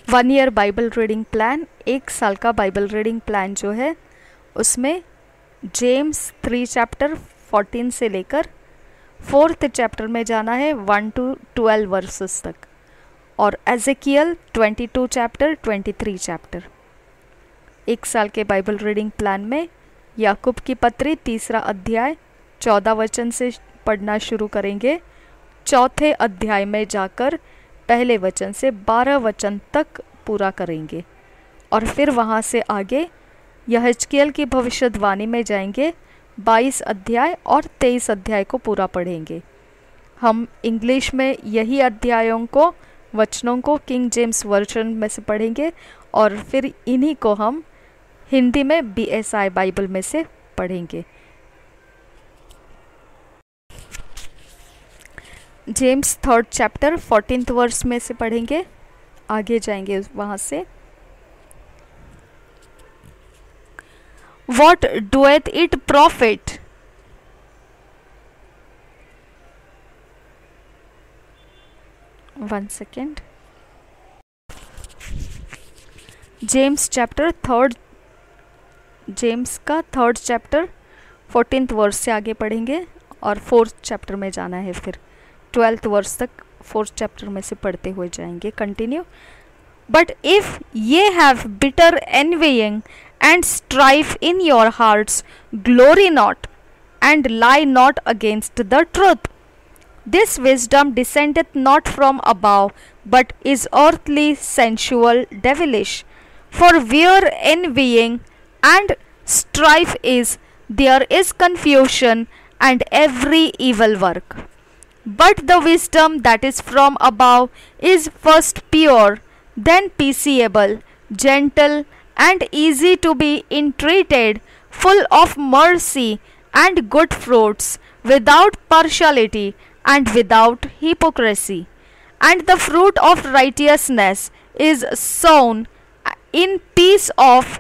1 year Bible reading plan, 1 साल का Bible reading plan जो है उसमें जेम्स 3 चैप्टर 14 से लेकर 4th चैप्टर में जाना है 1 to 12 वर्सेस तक, और एजेकियल 22 चैप्टर 23 चैप्टर। 1 साल के बाइबल रीडिंग प्लान में याकूब की पत्री 3रा अध्याय 14 वचन से पढ़ना शुरू करेंगे। 4थे अध्याय में जाकर पहले वचन से 12 वचन तक पूरा करेंगे, और फिर वहाँ से आगे यहेजकेल की भविष्यवाणी में जाएंगे। 22 अध्याय और 23 अध्याय को पूरा पढ़ेंगे। हम इंग्लिश में यही अध्यायों को, वचनों को किंग जेम्स वर्जन में से पढ़ेंगे, और फिर इन्हीं को हम हिंदी में BSI बाइबल में से पढ़ेंगे। James 3rd chapter 14th verse में से पढ़ेंगे, आगे जाएंगे वहाँ से। What doeth it profit? One second. James chapter 3rd, James का 3rd चैप्टर 14th वर्स से आगे पढ़ेंगे, और 4th चैप्टर में जाना है, फिर 12th वर्स तक 4th चैप्टर में से पढ़ते हुए जाएंगे। Continue. But if ye have bitter envying and strife in your hearts, glory not, and lie not against the truth. This wisdom descendeth not from above, but is earthly, sensual, devilish. For where envying and strife is, there is confusion and every evil work. But the wisdom that is from above is first pure, then peaceable, gentle, and easy to be entreated, full of mercy and good fruits, without partiality and without hypocrisy. And the fruit of righteousness is sown in peace of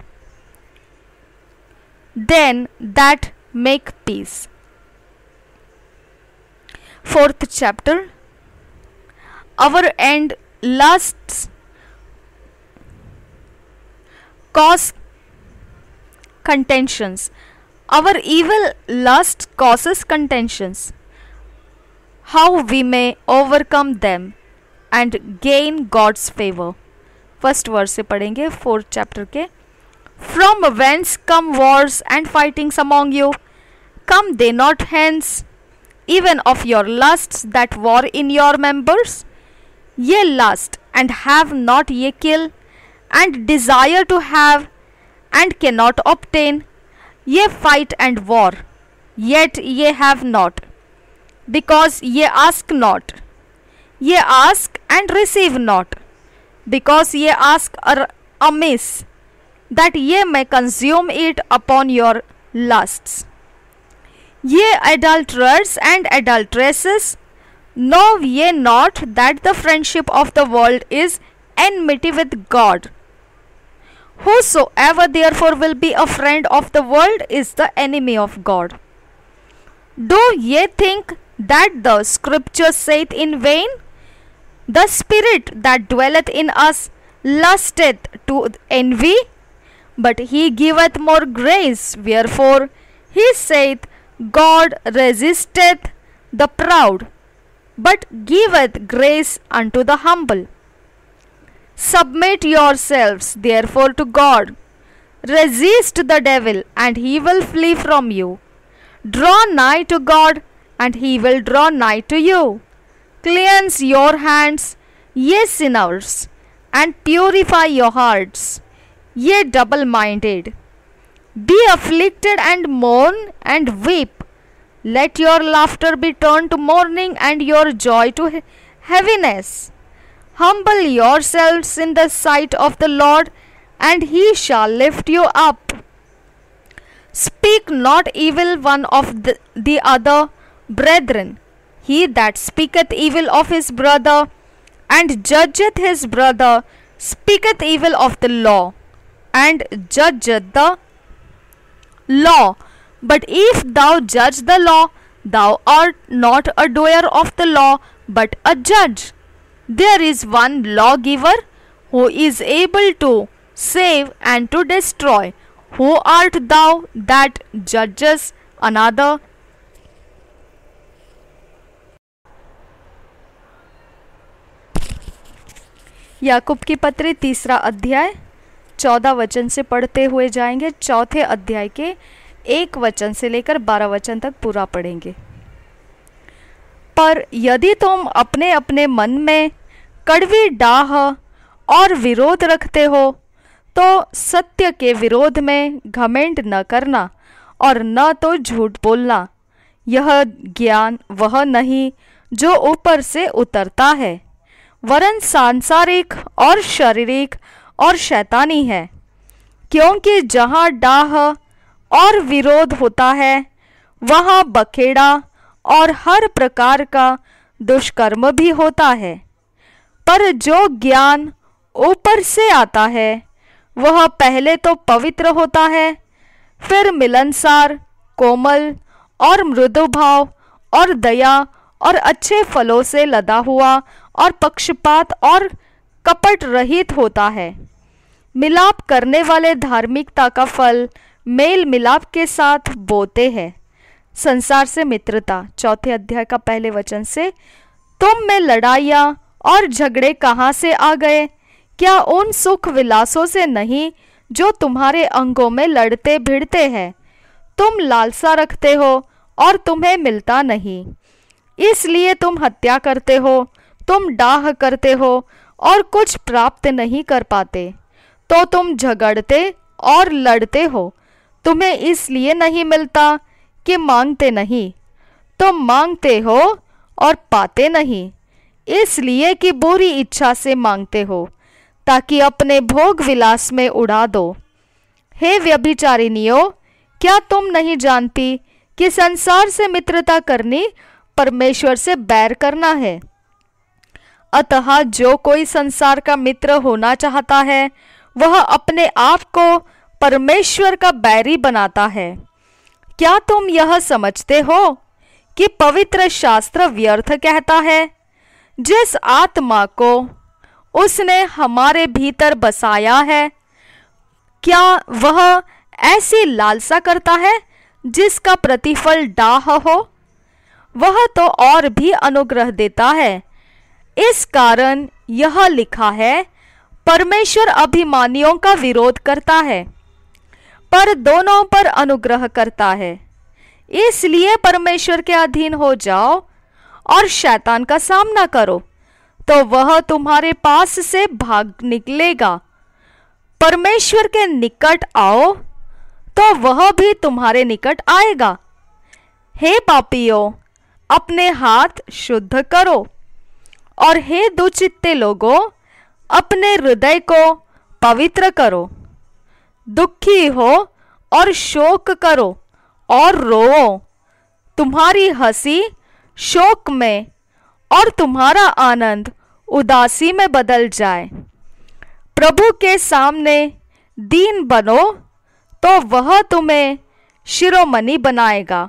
them that make peace. 4th chapter. Our end lusts cause contentions. Our evil lust causes contentions. How we may overcome them and gain God's favor. First verse से पढ़ेंगे 4th chapter के। From whence come wars and fightings among you? Come they not hence, even of your lusts that war in your members? Ye lust and have not, ye kill, and desire to have and cannot obtain. Ye fight and war, yet ye have not, because ye ask not. Ye ask and receive not, because ye ask amiss, that ye may consume it upon your lusts. Ye adulterers and adulteresses, know ye not that the friendship of the world is enmity with God? Whosoever therefore will be a friend of the world is the enemy of God. Do ye think that the scripture saith in vain? The spirit that dwelleth in us lusteth to envy, but he giveth more grace. Wherefore he saith, God resisteth the proud, but giveth grace unto the humble. Submit yourselves therefore to God. Resist the devil, and he will flee from you. Draw nigh to God, and he will draw nigh to you. Cleanse your hands, ye sinners, and purify your hearts, ye double-minded. Be afflicted and mourn and weep. Let your laughter be turned to mourning, and your joy to heaviness. Humble yourselves in the sight of the Lord, and he shall lift you up. Speak not evil one of the other, brethren. He that speaketh evil of his brother and judgeth his brother speaketh evil of the law, and judgeth the law. But if thou judge the law, thou art not a doer of the law, but a judge. There is one lawgiver, who is able to save and to destroy. Who art thou that judgest another? याकूब की पत्री 3 अध्याय 14 वचन से पढ़ते हुए जाएंगे। चौथे अध्याय के 1 वचन से लेकर 12 वचन तक पूरा पढ़ेंगे। पर यदि तुम अपने अपने मन में कड़वी डाह और विरोध रखते हो तो सत्य के विरोध में घमंड न करना और न तो झूठ बोलना। यह ज्ञान वह नहीं जो ऊपर से उतरता है, वरन सांसारिक और शारीरिक और शैतानी है। क्योंकि जहाँ डाह और विरोध होता है वहाँ बखेड़ा और हर प्रकार का दुष्कर्म भी होता है। पर जो ज्ञान ऊपर से आता है वह पहले तो पवित्र होता है, फिर मिलनसार, कोमल और मृदु भाव और दया और अच्छे फलों से लदा हुआ और पक्षपात और कपट रहित होता है। मिलाप करने वाले धार्मिकता का फल मेल मिलाप के साथ बोते हैं। संसार से मित्रता। चौथे अध्याय का पहले वचन से, तुम में लड़ाइयाँ और झगड़े कहाँ से आ गए? क्या उन सुख विलासों से नहीं जो तुम्हारे अंगों में लड़ते भिड़ते हैं? तुम लालसा रखते हो और तुम्हें मिलता नहीं, इसलिए तुम हत्या करते हो। तुम डाह करते हो और कुछ प्राप्त नहीं कर पाते, तो तुम झगड़ते और लड़ते हो। तुम्हें इसलिए नहीं मिलता कि मांगते नहीं। तुम मांगते हो और पाते नहीं, इसलिए कि बुरी इच्छा से मांगते हो, ताकि अपने भोग विलास में उड़ा दो। हे व्यभिचारिणियों, क्या तुम नहीं जानती कि संसार से मित्रता करनी परमेश्वर से बैर करना है? अतः जो कोई संसार का मित्र होना चाहता है वह अपने आप को परमेश्वर का बैरी बनाता है। क्या तुम यह समझते हो कि पवित्र शास्त्र व्यर्थ कहता है? जिस आत्मा को उसने हमारे भीतर बसाया है, क्या वह ऐसी लालसा करता है जिसका प्रतिफल डाह हो? वह तो और भी अनुग्रह देता है। इस कारण यह लिखा है, परमेश्वर अभिमानियों का विरोध करता है पर दोनों पर अनुग्रह करता है। इसलिए परमेश्वर के अधीन हो जाओ और शैतान का सामना करो, तो वह तुम्हारे पास से भाग निकलेगा। परमेश्वर के निकट आओ तो वह भी तुम्हारे निकट आएगा। हे पापियों, अपने हाथ शुद्ध करो, और हे दुचित्ते लोगों, अपने हृदय को पवित्र करो। दुखी हो और शोक करो और रोओ। तुम्हारी हंसी शोक में और तुम्हारा आनंद उदासी में बदल जाए। प्रभु के सामने दीन बनो तो वह तुम्हें शिरोमणि बनाएगा।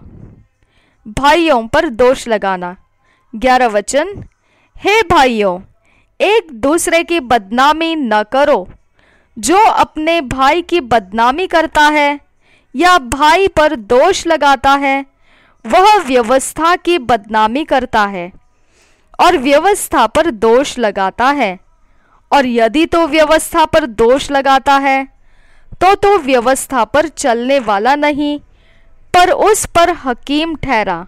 भाइयों पर दोष लगाना। 11 वचन, हे भाइयों, एक दूसरे की बदनामी न करो। जो अपने भाई की बदनामी करता है या भाई पर दोष लगाता है वह व्यवस्था की बदनामी करता है और व्यवस्था पर दोष लगाता है। और यदि तो व्यवस्था पर दोष लगाता है तो व्यवस्था पर चलने वाला नहीं पर उस पर हकीम ठहरा।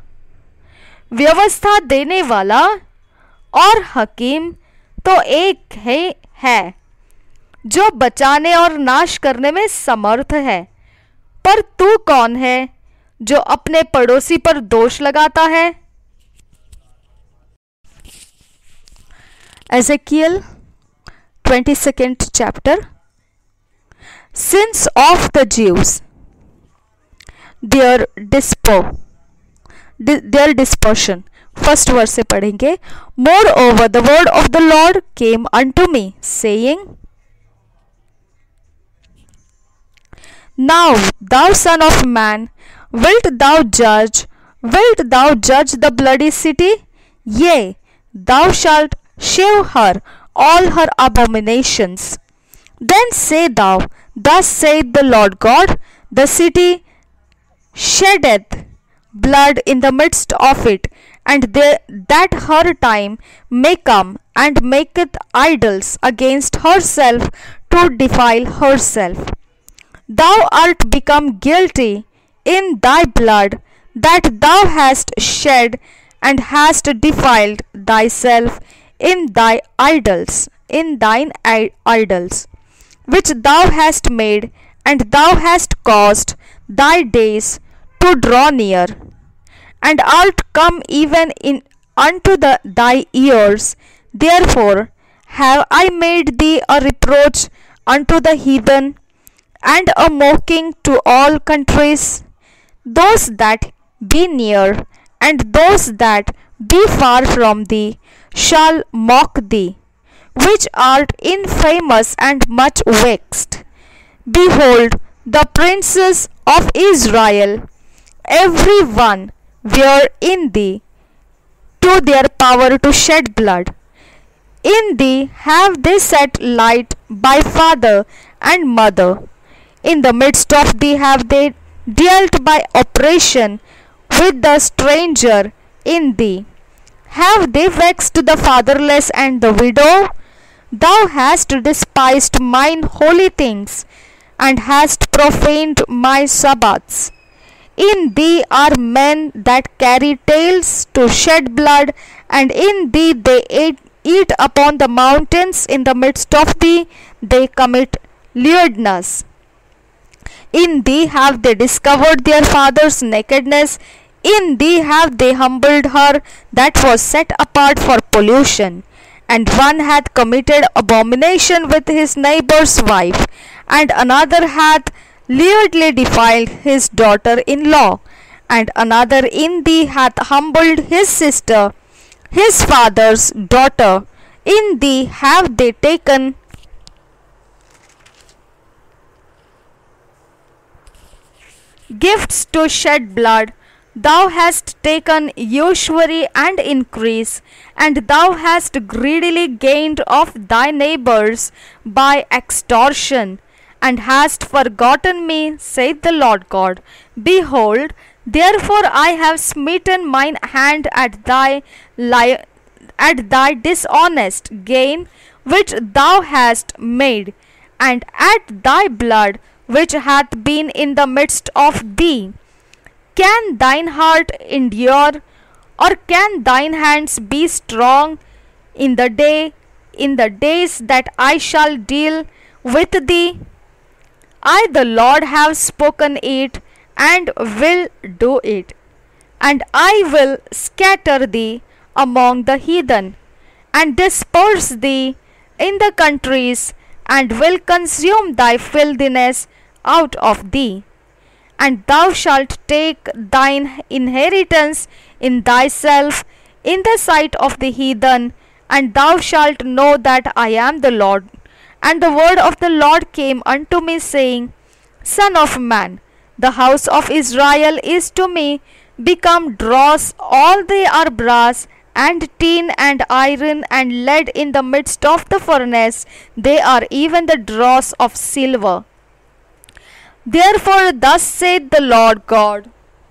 व्यवस्था देने वाला और हकीम तो एक है जो बचाने और नाश करने में समर्थ है। पर तू कौन है जो अपने पड़ोसी पर दोष लगाता है? Ezekiel 22nd chapter. Sins of the Jews, their dispersion. First verse से पढ़ेंगे। Moreover, the word of the Lord came unto me, saying, Now, thou son of man, wilt thou judge the bloody city? Yea, thou shalt shave her all her abominations. Then say thou, Thus saith the Lord God, the city sheddeth blood in the midst of it, and that her time may come, and maketh idols against herself to defile herself. Thou art become guilty in thy blood that thou hast shed, and hast defiled thyself in thine idols, which thou hast made, and thou hast caused thy days to draw near, and art come even in unto thy ears. Therefore have I made thee a reproach unto the heathen, and a mocking to all countries. Those that be near, and those that be far from thee, shall mock thee, which art infamous and much vexed. Behold, the princes of Israel, every one were in thee to their power to shed blood. In thee have they set light by father and mother. In the midst of thee have they dealt by oppression with the stranger in thee. Have they vexed the fatherless and the widow? Thou hast despised mine holy things, and hast profaned my Sabbaths. In thee are men that carry tales to shed blood, and in thee they eat upon the mountains. In the midst of thee they commit lewdness. In thee have they discovered their father's nakedness. In thee have they humbled her that was set apart for pollution. And one hath committed abomination with his neighbour's wife, and another hath lewdly defiled his daughter-in-law, and another in thee hath humbled his sister, his father's daughter. In thee have they taken gifts to shed blood. Thou hast taken usury and increase, and thou hast greedily gained of thy neighbours by extortion, and hast forgotten me, saith the Lord God. Behold, therefore I have smitten mine hand at thy dishonest gain which thou hast made, and at thy blood which hath been in the midst of thee. Can thine heart endure, or can thine hands be strong in the days that I shall deal with thee? I the Lord have spoken it, and will do it. And I will scatter thee among the heathen, and disperse thee in the countries, and will consume thy filthiness out of thee. And thou shalt take thine inheritance in thyself in the sight of the heathen, and thou shalt know that I am the Lord. And the word of the Lord came unto me, saying, Son of man, the house of Israel is to me become dross. All they are brass, and tin, and iron, and lead in the midst of the furnace. They are even the dross of silver. Therefore thus saith the Lord God,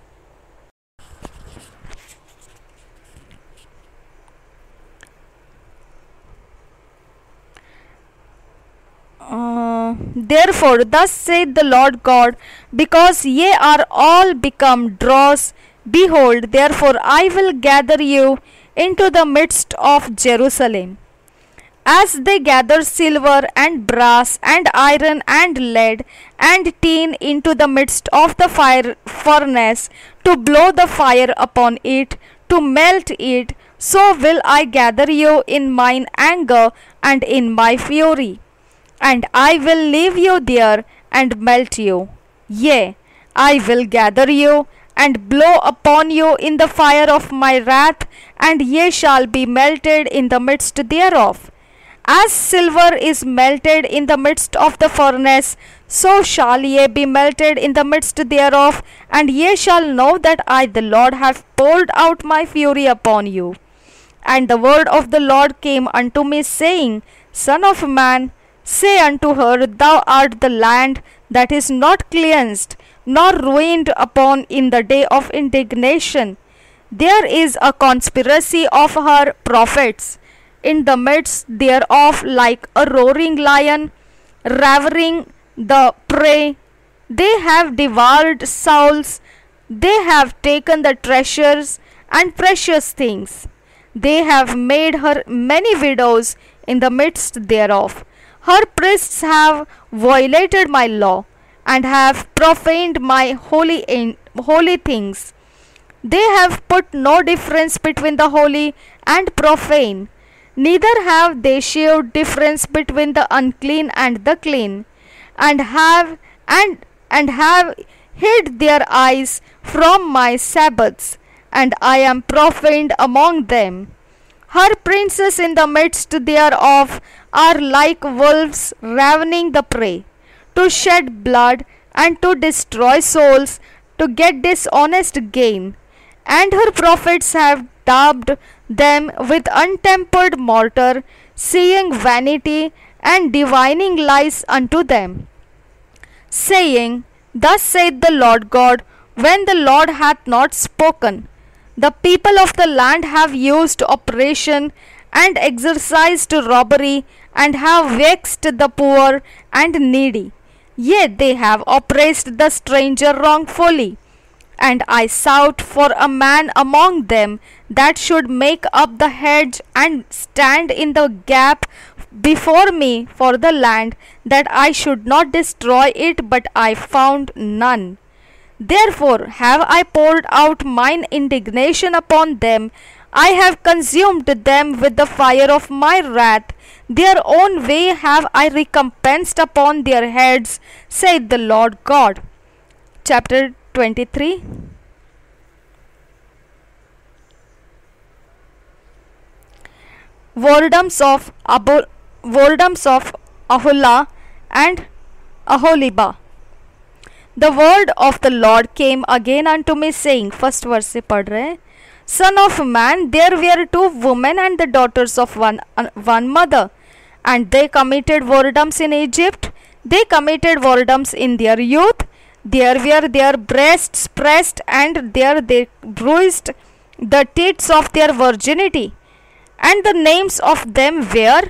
Therefore thus saith the Lord God, because ye are all become dross, behold, therefore I will gather you into the midst of Jerusalem, as they gather silver and brass and iron and lead and tin into the midst of the furnace, to blow the fire upon it, to melt it, so will I gather you in mine anger and in my fury. And I will leave you there and melt you. Yea, I will gather you and blow upon you in the fire of my wrath, and ye shall be melted in the midst thereof. As silver is melted in the midst of the furnace, so shall ye be melted in the midst thereof, and ye shall know that I the Lord have poured out my fury upon you. And the word of the Lord came unto me, saying, Son of man, say unto her, Thou art the land that is not cleansed, nor ruined upon in the day of indignation. There is a conspiracy of her prophets in the midst thereof, like a roaring lion, ravaging the prey. They have devoured souls, they have taken the treasures and precious things. They have made her many widows in the midst thereof. Her priests have violated my law, and have profaned my holy things. They have put no difference between the holy and profane, neither have they shewed difference between the unclean and the clean, and have hid their eyes from my Sabbaths, and I am profaned among them. Her princes in the midst thereof are like wolves ravening the prey, to shed blood and to destroy souls, to get dishonest gain. And her prophets have daubed them with untempered mortar, seeing vanity and divining lies unto them, saying, Thus saith the Lord God, when the Lord hath not spoken. The people of the land have used oppression and exercised robbery, and have vexed the poor and needy. Yet they have oppressed the stranger wrongfully. And I sought for a man among them that should make up the hedge and stand in the gap before me for the land, that I should not destroy it, but I found none. Therefore have I poured out mine indignation upon them. I have consumed them with the fire of my wrath. Their own way have I recompensed upon their heads, saith the Lord God. Chapter 23. Whoredoms of Aholah and Aholibah. The word of the Lord came again unto me, saying, first verse se पढ़ रहे, Son of man, there were two women and the daughters of one mother, and they committed whoredoms in Egypt. They committed whoredoms in their youth. There were their breasts pressed, and there they bruised the teats of their virginity. And the names of them were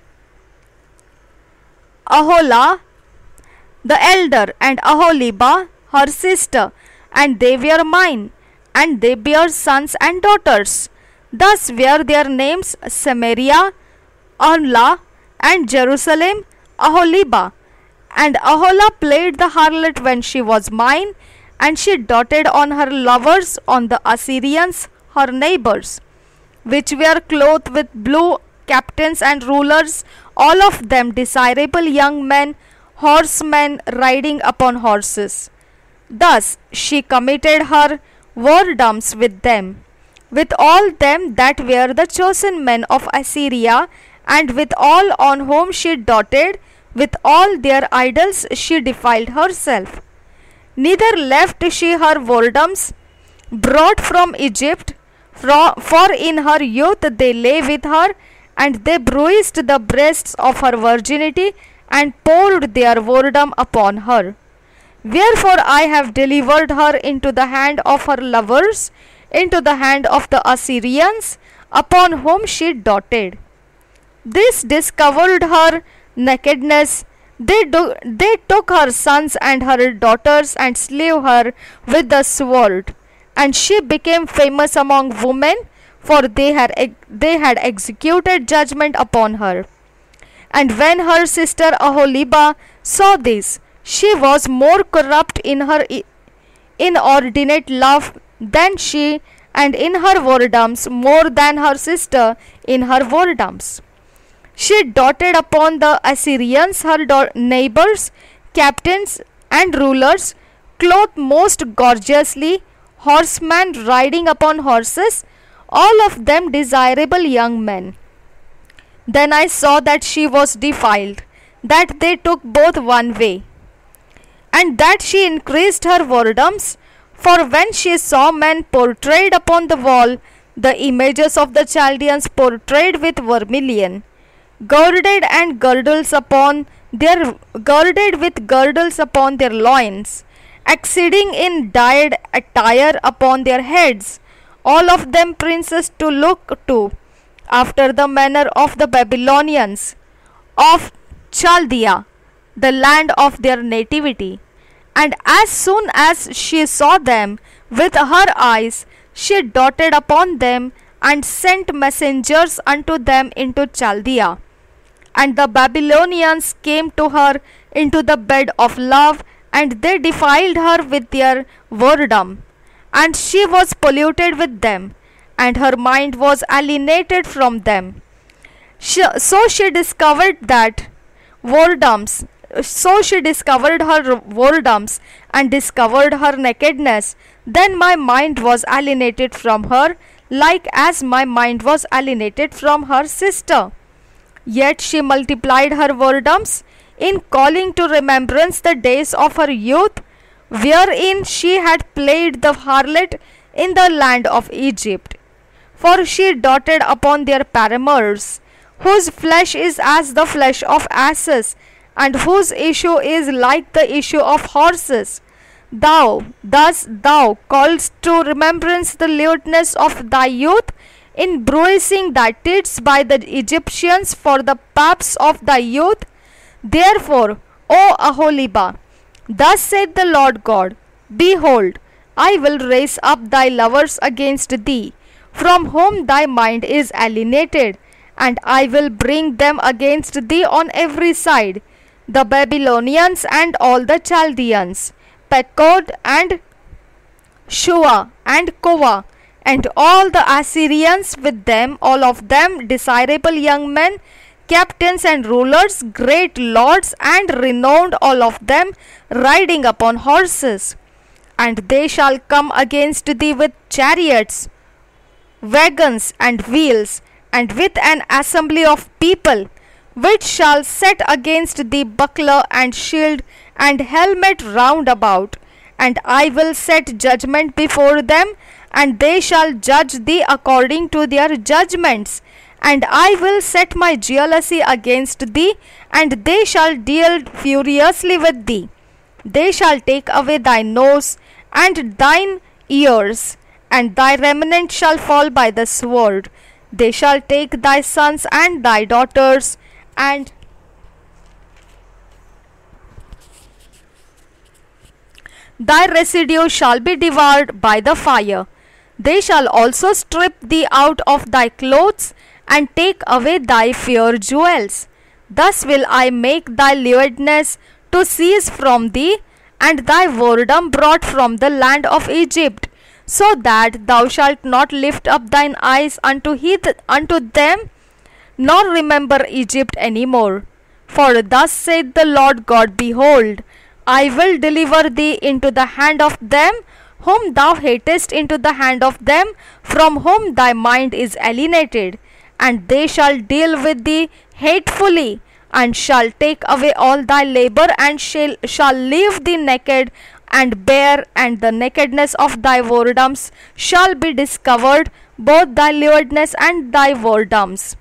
Aholah the elder, and Aholibah her sister, and they were mine, and they bare sons and daughters. Thus were their names Samaria, Ahlah, and Jerusalem, Aholibah. And Aholah played the harlot when she was mine, and she doted on her lovers, on the Assyrians, her neighbors, which were clothed with blue, captains and rulers, all of them desirable young men, horsemen riding upon horses. Thus she committed her whoredoms with them, with all them that were the chosen men of Assyria, and with all on whom she doted, with all their idols she defiled herself. Neither left she her whoredoms brought from Egypt, for in her youth they lay with her, and they bruised the breasts of her virginity, and poured their whoredom upon her. Wherefore I have delivered her into the hand of her lovers, into the hand of the Assyrians, upon whom she doted. This discovered her nakedness. They took her sons and her daughters, and slew her with the sword. And she became famous among women, for they had executed judgment upon her. And when her sister Aholibah saw this, she was more corrupt in her inordinate love than she, and in her whoredoms more than her sister in her whoredoms. She doted upon the Assyrians, her neighbors, captains and rulers, clothed most gorgeously, horsemen riding upon horses, all of them desirable young men. Then I saw that she was defiled, that they took both one way, and that she increased her whoredoms. For when she saw men portrayed upon the wall, the images of the Chaldeans portrayed with vermilion, girded and girded with girdles upon their loins, exceeding in dyed attire upon their heads, all of them princes to look to, after the manner of the Babylonians of Chaldea, the land of their nativity. And as soon as she saw them with her eyes, she doted upon them and sent messengers unto them into Chaldea. And the Babylonians came to her into the bed of love, and they defiled her with their whoredom. And she was polluted with them, and her mind was alienated from them. So she discovered her whoredoms and discovered her nakedness. Then my mind was alienated from her, like as my mind was alienated from her sister. Yet she multiplied her whoredoms in calling to remembrance the days of her youth, wherein she had played the harlot in the land of Egypt. For she doted upon their paramours, whose flesh is as the flesh of asses, and whose issue is like the issue of horses. Thus thou callest to remembrance the lewdness of thy youth, in bruising thy tits by the Egyptians for the paps of thy youth. Therefore, O Aholibah, thus saith the Lord God, Behold, I will raise up thy lovers against thee, from whom thy mind is alienated, and I will bring them against thee on every side, the Babylonians and all the Chaldeans, Pekod and Shua and Kova, and all the Assyrians with them, all of them desirable young men, captains and rulers, great lords and renowned, all of them riding upon horses. And they shall come against thee with chariots, wagons and wheels, and with an assembly of people, which shall set against thee buckler and shield and helmet round about. And I will set judgment before them, and they shall judge thee according to their judgments. And I will set my jealousy against thee, and they shall deal furiously with thee. They shall take away thy nose and thine ears, and thy remnant shall fall by the sword. They shall take thy sons and thy daughters, and thy residue shall be devoured by the fire. They shall also strip thee out of thy clothes, and take away thy fair jewels. Thus will I make thy lewdness to cease from thee, and thy whoredom brought from the land of Egypt, so that thou shalt not lift up thine eyes unto them, nor remember Egypt any more. For thus saith the Lord God, Behold, I will deliver thee into the hand of them whom thou hatest, into the hand of them from whom thy mind is alienated, and they shall deal with thee hatefully, and shall take away all thy labor, and shall leave thee naked and bare, and the nakedness of thy whoredoms shall be discovered, both thy lewdness and thy whoredoms.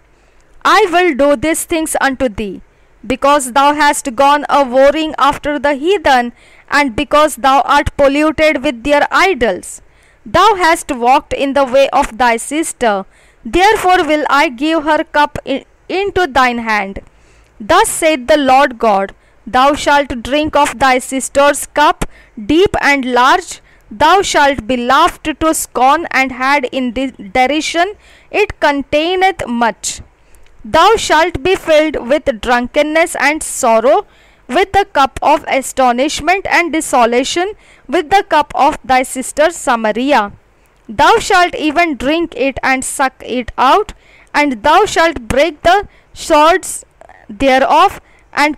I will do these things unto thee, because thou hast gone a whoring after the heathen, and because thou art polluted with their idols. Thou hast walked in the way of thy sister, therefore will I give her cup into thine hand. Thus saith the Lord God, Thou shalt drink of thy sister's cup, deep and large. Thou shalt be laughed to scorn and had in derision. It containeth much. Thou shalt be filled with drunkenness and sorrow, with the cup of astonishment and desolation, with the cup of thy sister Samaria. Thou shalt even drink it and suck it out, and thou shalt break the swords thereof, and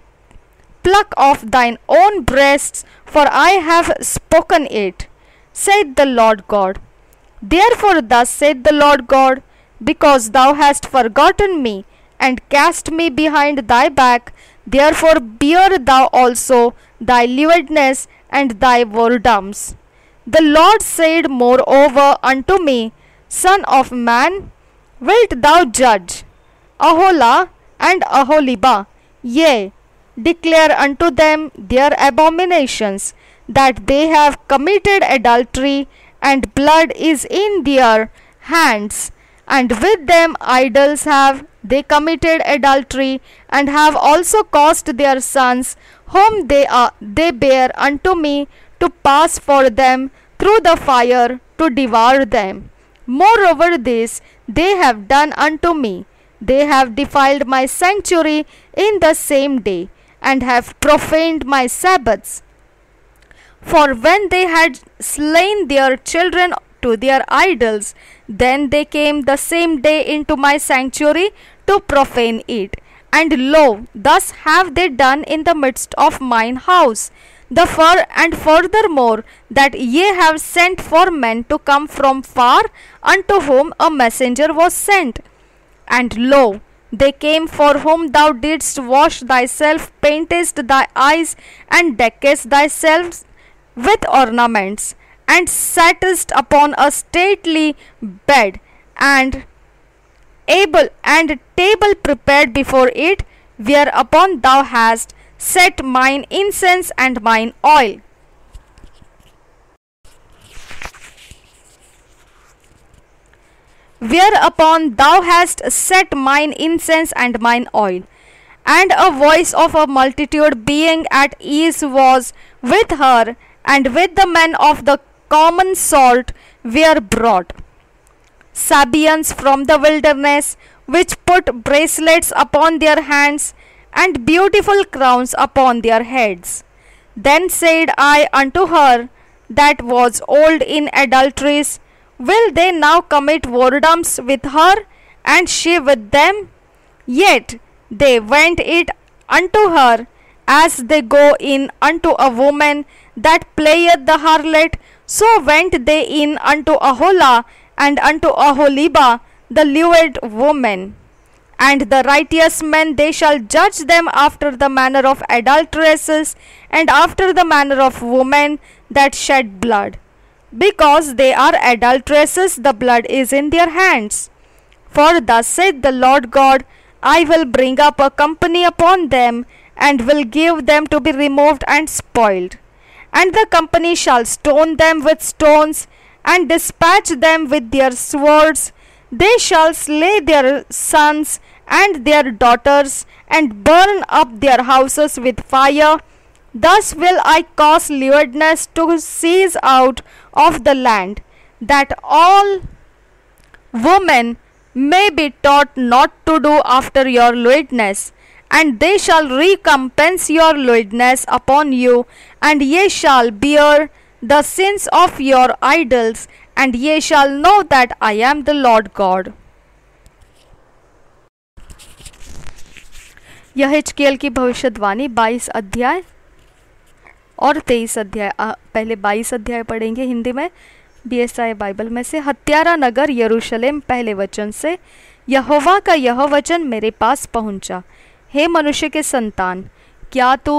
pluck off thine own breasts, for I have spoken it, saith the Lord God. Therefore thus saith the Lord God, because thou hast forgotten me, and cast me behind thy back, therefore bear thou also thy lewdness and thy whoredoms. The Lord said moreover unto me, Son of man, wilt thou judge Aholah and Aholibah? Yea, declare unto them their abominations, that they have committed adultery, and blood is in their hands, and with them idols have they committed adultery, and have also caused their sons, whom they bear unto me, to pass for them through the fire, to devour them. Moreover, this they have done unto me. They have defiled my sanctuary in the same day, and have profaned my Sabbaths. For when they had slain their children to their idols, then they came the same day into my sanctuary to profane it. And lo, thus have they done in the midst of mine house. And furthermore, that ye have sent for men to come from far, unto whom a messenger was sent. And lo, they came for whom thou didst wash thyself, paintest thy eyes, and deckest thyself with ornaments, and sattest upon a stately bed, and table prepared before it, whereupon thou hast set mine incense and mine oil. Whereupon thou hast set mine incense and mine oil. And a voice of a multitude being at ease was with her, and with the men of the common sort were brought Sabaeans from the wilderness, which put bracelets upon their hands, and beautiful crowns upon their heads. Then said I unto her that was old in adulteries, will they now commit whoredoms with her, and she with them? Yet they went it unto her as they go in unto a woman that playeth the harlot, so went they in unto Aholah and unto Aholibah the lewd woman. And the righteous men, they shall judge them after the manner of adulteresses, and after the manner of women that shed blood. Because they are adulteresses, the blood is in their hands. For thus saith the Lord God, I will bring up a company upon them, and will give them to be removed and spoiled. And the company shall stone them with stones, and dispatch them with their swords. They shall slay their sons and their daughters, and burn up their houses with fire. Thus will I cause lewdness to cease out of the land, that all women may be taught not to do after your lewdness. And they shall recompense your lewdness upon you, and ye shall bear the sins of your idols, and ye shall know that I am the Lord God. यह हिजकिय्याह की भविष्यवाणी 22 अध्याय और 23 अध्याय। पहले 22 अध्याय पढ़ेंगे हिंदी में BSI बाइबल में से। हत्यारा नगर यरूशलेम, पहले वचन से। यहोवा का यह वचन मेरे पास पहुंचा, हे मनुष्य के संतान, क्या तू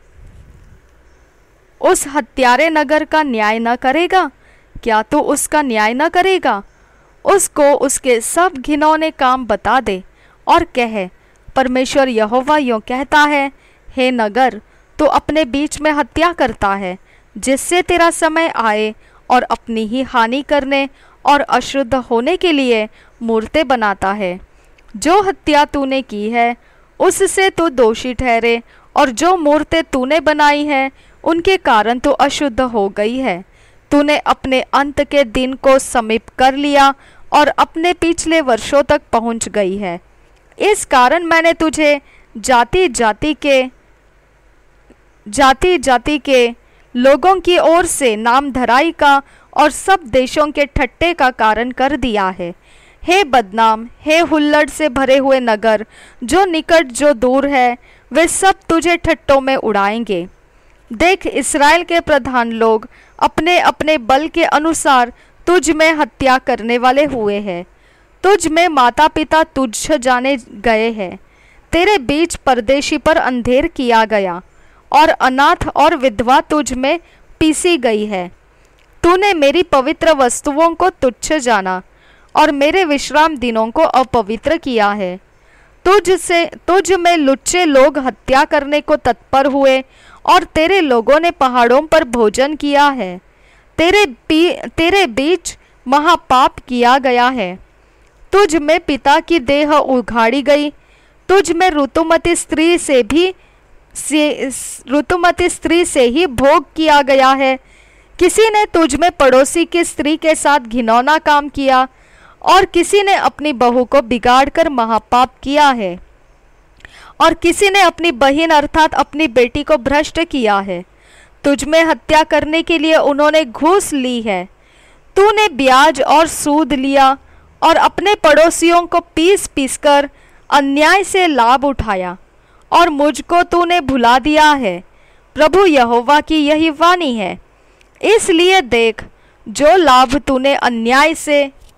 उस हत्यारे नगर का न्याय न करेगा? क्या तू उसका न्याय न करेगा? उसको उसके सब घिनौने काम बता दे और कहे, परमेश्वर यहोवा यों कहता है, हे नगर, तू अपने बीच में हत्या करता है, जिससे तेरा समय आए, और अपनी ही हानि करने और अशुद्ध होने के लिए मूर्तें बनाता है। जो हत्या तूने की है उससे तू दोषी ठहरे, और जो मूर्तें तूने बनाई है उनके कारण तू अशुद्ध हो गई है। तूने अपने अंत के दिन को समीप कर लिया और अपने पिछले वर्षों तक पहुंच गई है। इस कारण मैंने तुझे जाति जाति के लोगों की ओर से नाम धराई का और सब देशों के ठट्ठे का कारण कर दिया है। हे बदनाम, हे हुल्लड़ से भरे हुए नगर, जो निकट जो दूर है, वे सब तुझे ठट्टों में उड़ाएंगे। देख, इसराइल के प्रधान लोग अपने अपने बल के अनुसार तुझ में हत्या करने वाले हुए हैं। तुझ में माता पिता तुझ जाने गए हैं। तेरे बीच परदेशी पर अंधेर किया गया, और अनाथ और विधवा तुझ में पीसी गई है। तूने मेरी पवित्र वस्तुओं को तुच्छ जाना और मेरे विश्राम दिनों को अपवित्र किया है। तुझ में लुच्चे लोग हत्या करने को तत्पर हुए और तेरे लोगों ने पहाड़ों पर भोजन किया है। तेरे बीच महापाप किया गया है। तुझ में पिता की देह उघाड़ी गई। तुझ में ऋतुमती स्त्री से ही भोग किया गया है। किसी ने तुझ में पड़ोसी की स्त्री के साथ घिनौना काम किया और किसी ने अपनी बहू को बिगाड़कर महापाप किया है और किसी ने अपनी बहन अर्थात अपनी बेटी को भ्रष्ट किया है। तुझ में हत्या करने के लिए उन्होंने घूस ली है। तूने ब्याज और सूद लिया और अपने पड़ोसियों को पीस पीस कर अन्याय से लाभ उठाया और मुझको तूने भुला दिया है। प्रभु यहोवा की यही वाणी है। इसलिए देख, जो लाभ तूने अन्याय से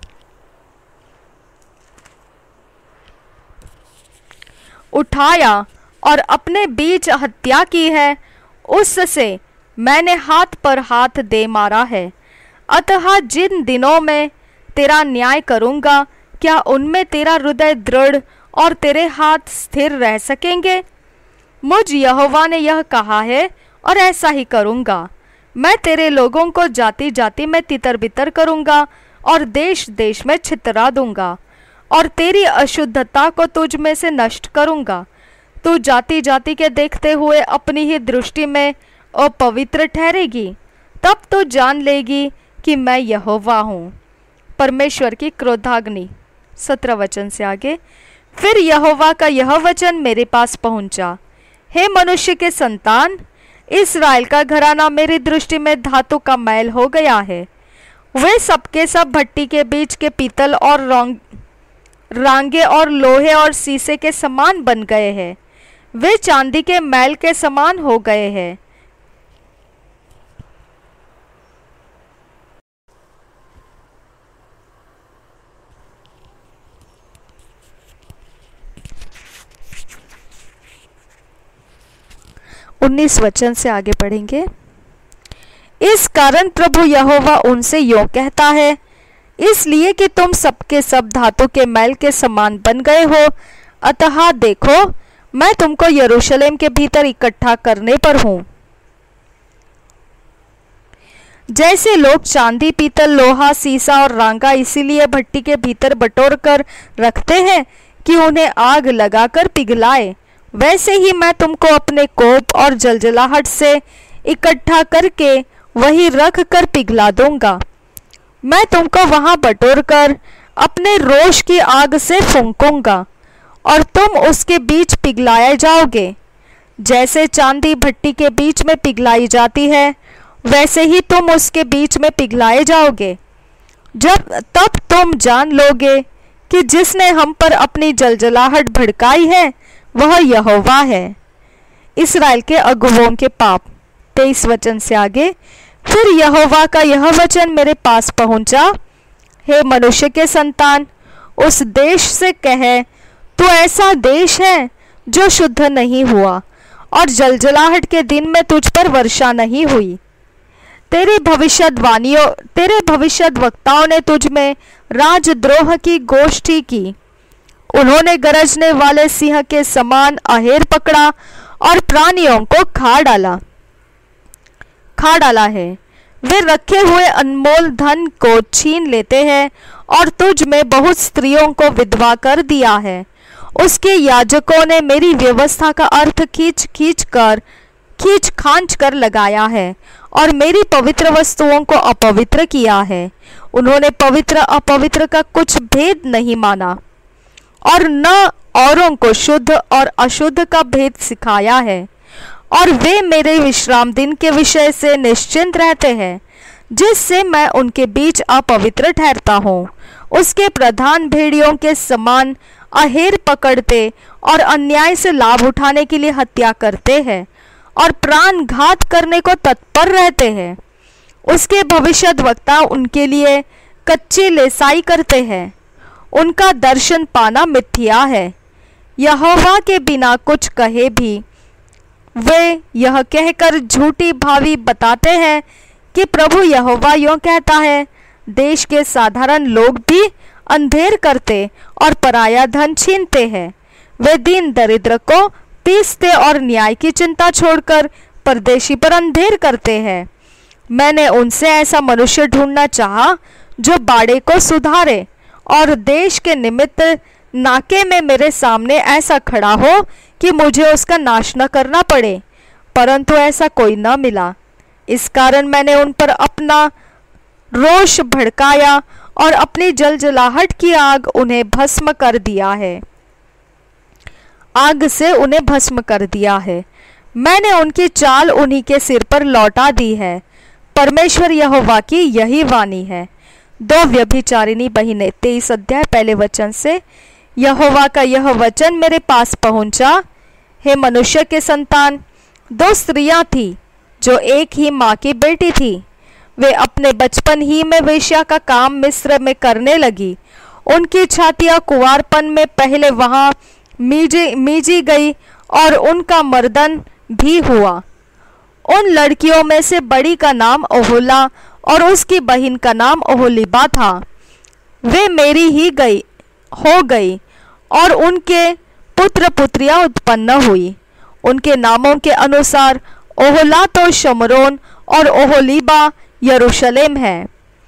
उठाया और अपने बीच हत्या की है, उससे मैंने हाथ पर हाथ दे मारा है। अतः जिन दिनों में तेरा न्याय करूँगा, क्या उनमें तेरा हृदय दृढ़ और तेरे हाथ स्थिर रह सकेंगे? मुझ यहोवा ने यह कहा है और ऐसा ही करूँगा। मैं तेरे लोगों को जाति जाति में तितर बितर करूँगा और देश देश में छितरा दूंगा और तेरी अशुद्धता को तुझ में से नष्ट करूँगा। तू जाति जाति के देखते हुए अपनी ही दृष्टि में अपवित्र ठहरेगी। तब तो जान लेगी कि मैं यहोवा हूँ। परमेश्वर की क्रोधाग्नि। 17 वचन से आगे। फिर यहोवा का यह वचन मेरे पास पहुंचा। हे मनुष्य के संतान, इस्राएल का घराना मेरी दृष्टि में धातु का मैल हो गया है। वे सबके सब भट्टी के बीच के पीतल और रांगे और लोहे और शीशे के समान बन गए हैं। वे चांदी के मैल के समान हो गए हैं। उन्नीस वचन से आगे पढ़ेंगे। इस कारण प्रभु यहोवा उनसे यों कहता है, इसलिए कि तुम सबके सब धातु के मैल के समान बन गए हो। अतः देखो, मैं तुमको यरूशलेम के भीतर इकट्ठा करने पर हूँ। जैसे लोग चांदी, पीतल, लोहा, सीसा और रांगा इसीलिए भट्टी के भीतर बटोर कर रखते हैं कि उन्हें आग लगाकर पिघलाए, वैसे ही मैं तुमको अपने कोप और जलजलाहट से इकट्ठा करके वही रख कर पिघला दूंगा। मैं तुमको वहां बटोर कर अपने रोष की आग से फूंकूंगा और तुम उसके बीच पिघलाए जाओगे। जैसे चांदी भट्टी के बीच में पिघलाई जाती है, वैसे ही तुम उसके बीच में पिघलाए जाओगे। तब तुम जान लोगे कि जिसने हम पर अपनी जलजलाहट भड़काई है वह यहोवा है। इस्राएल के अगुवों के पाप। 23 वचन से आगे। फिर यहोवा का यह वचन मेरे पास पहुंचा। हे मनुष्य के संतान, उस देश से कहे, तू ऐसा देश है जो शुद्ध नहीं हुआ और जलजलाहट के दिन में तुझ पर वर्षा नहीं हुई। तेरे भविष्यद्वक्ताओं ने तुझ में राजद्रोह की गोष्ठी की। उन्होंने गरजने वाले सिंह के समान अहेर पकड़ा और प्राणियों को खा डाला है। वे रखे हुए अनमोल धन को छीन लेते हैं और तुझ में बहुत स्त्रियों को विधवा कर दिया है। उसके याजकों ने मेरी व्यवस्था का अर्थ खींच खांच कर लगाया है और मेरी पवित्र वस्तुओं को अपवित्र किया है। उन्होंने पवित्र अपवित्र का कुछ भेद नहीं माना और न औरों को शुद्ध और अशुद्ध का भेद सिखाया है। और वे मेरे विश्राम दिन के विषय से निश्चिंत रहते हैं, जिससे मैं उनके बीच अपवित्र ठहरता हूँ। उसके प्रधान भेड़ियों के समान अहेर पकड़ते और अन्याय से लाभ उठाने के लिए हत्या करते हैं और प्राण घात करने को तत्पर रहते हैं। उसके भविष्यद्वक्ता उनके लिए कच्ची लेसाई करते हैं। उनका दर्शन पाना मिथ्या है। यहोवा के बिना कुछ कहे भी वे यह कहकर झूठी भावी बताते हैं कि प्रभु यहोवा यों कहता है, देश के साधारण लोग भी अंधेर करते और पराया धन छीनते हैं। वे दीन दरिद्र को पीसते और न्याय की चिंता छोड़कर परदेशी पर अंधेर करते हैं। मैंने उनसे ऐसा मनुष्य ढूंढना चाहा जो बाड़े को सुधारे और देश के निमित्त नाके में मेरे सामने ऐसा खड़ा हो कि मुझे उसका नाश न करना पड़े, परंतु ऐसा कोई न मिला। इस कारण मैंने उन पर अपना रोष भड़काया और अपनी जलजलाहट की आग उन्हें भस्म कर दिया है, आग से उन्हें भस्म कर दिया है। मैंने उनकी चाल उन्हीं के सिर पर लौटा दी है। परमेश्वर यहोवा की यही वाणी है। 2 व्यभिचारिणी बहिनें 23 अध्याय पहले वचन से। यहोवा का यह वचन मेरे पास पहुंचा, हे मनुष्य के संतान, 2 स्त्रियां थी जो एक ही माँ की बेटी थी। वे अपने बचपन ही में वेश्या का काम मिस्र में करने लगी। उनकी छातियां कुंवारपन में पहले वहां मीजी गई और उनका मर्दन भी हुआ। उन लड़कियों में से बड़ी का नाम ओहोला और उसकी बहन का नाम ओहोलीबा था। वे मेरी ही हो गई और उनके पुत्र पुत्रियां उत्पन्न हुई। उनके नामों के अनुसार ओहोला तो शमरोन और ओहोलीबा यरूशलेम है।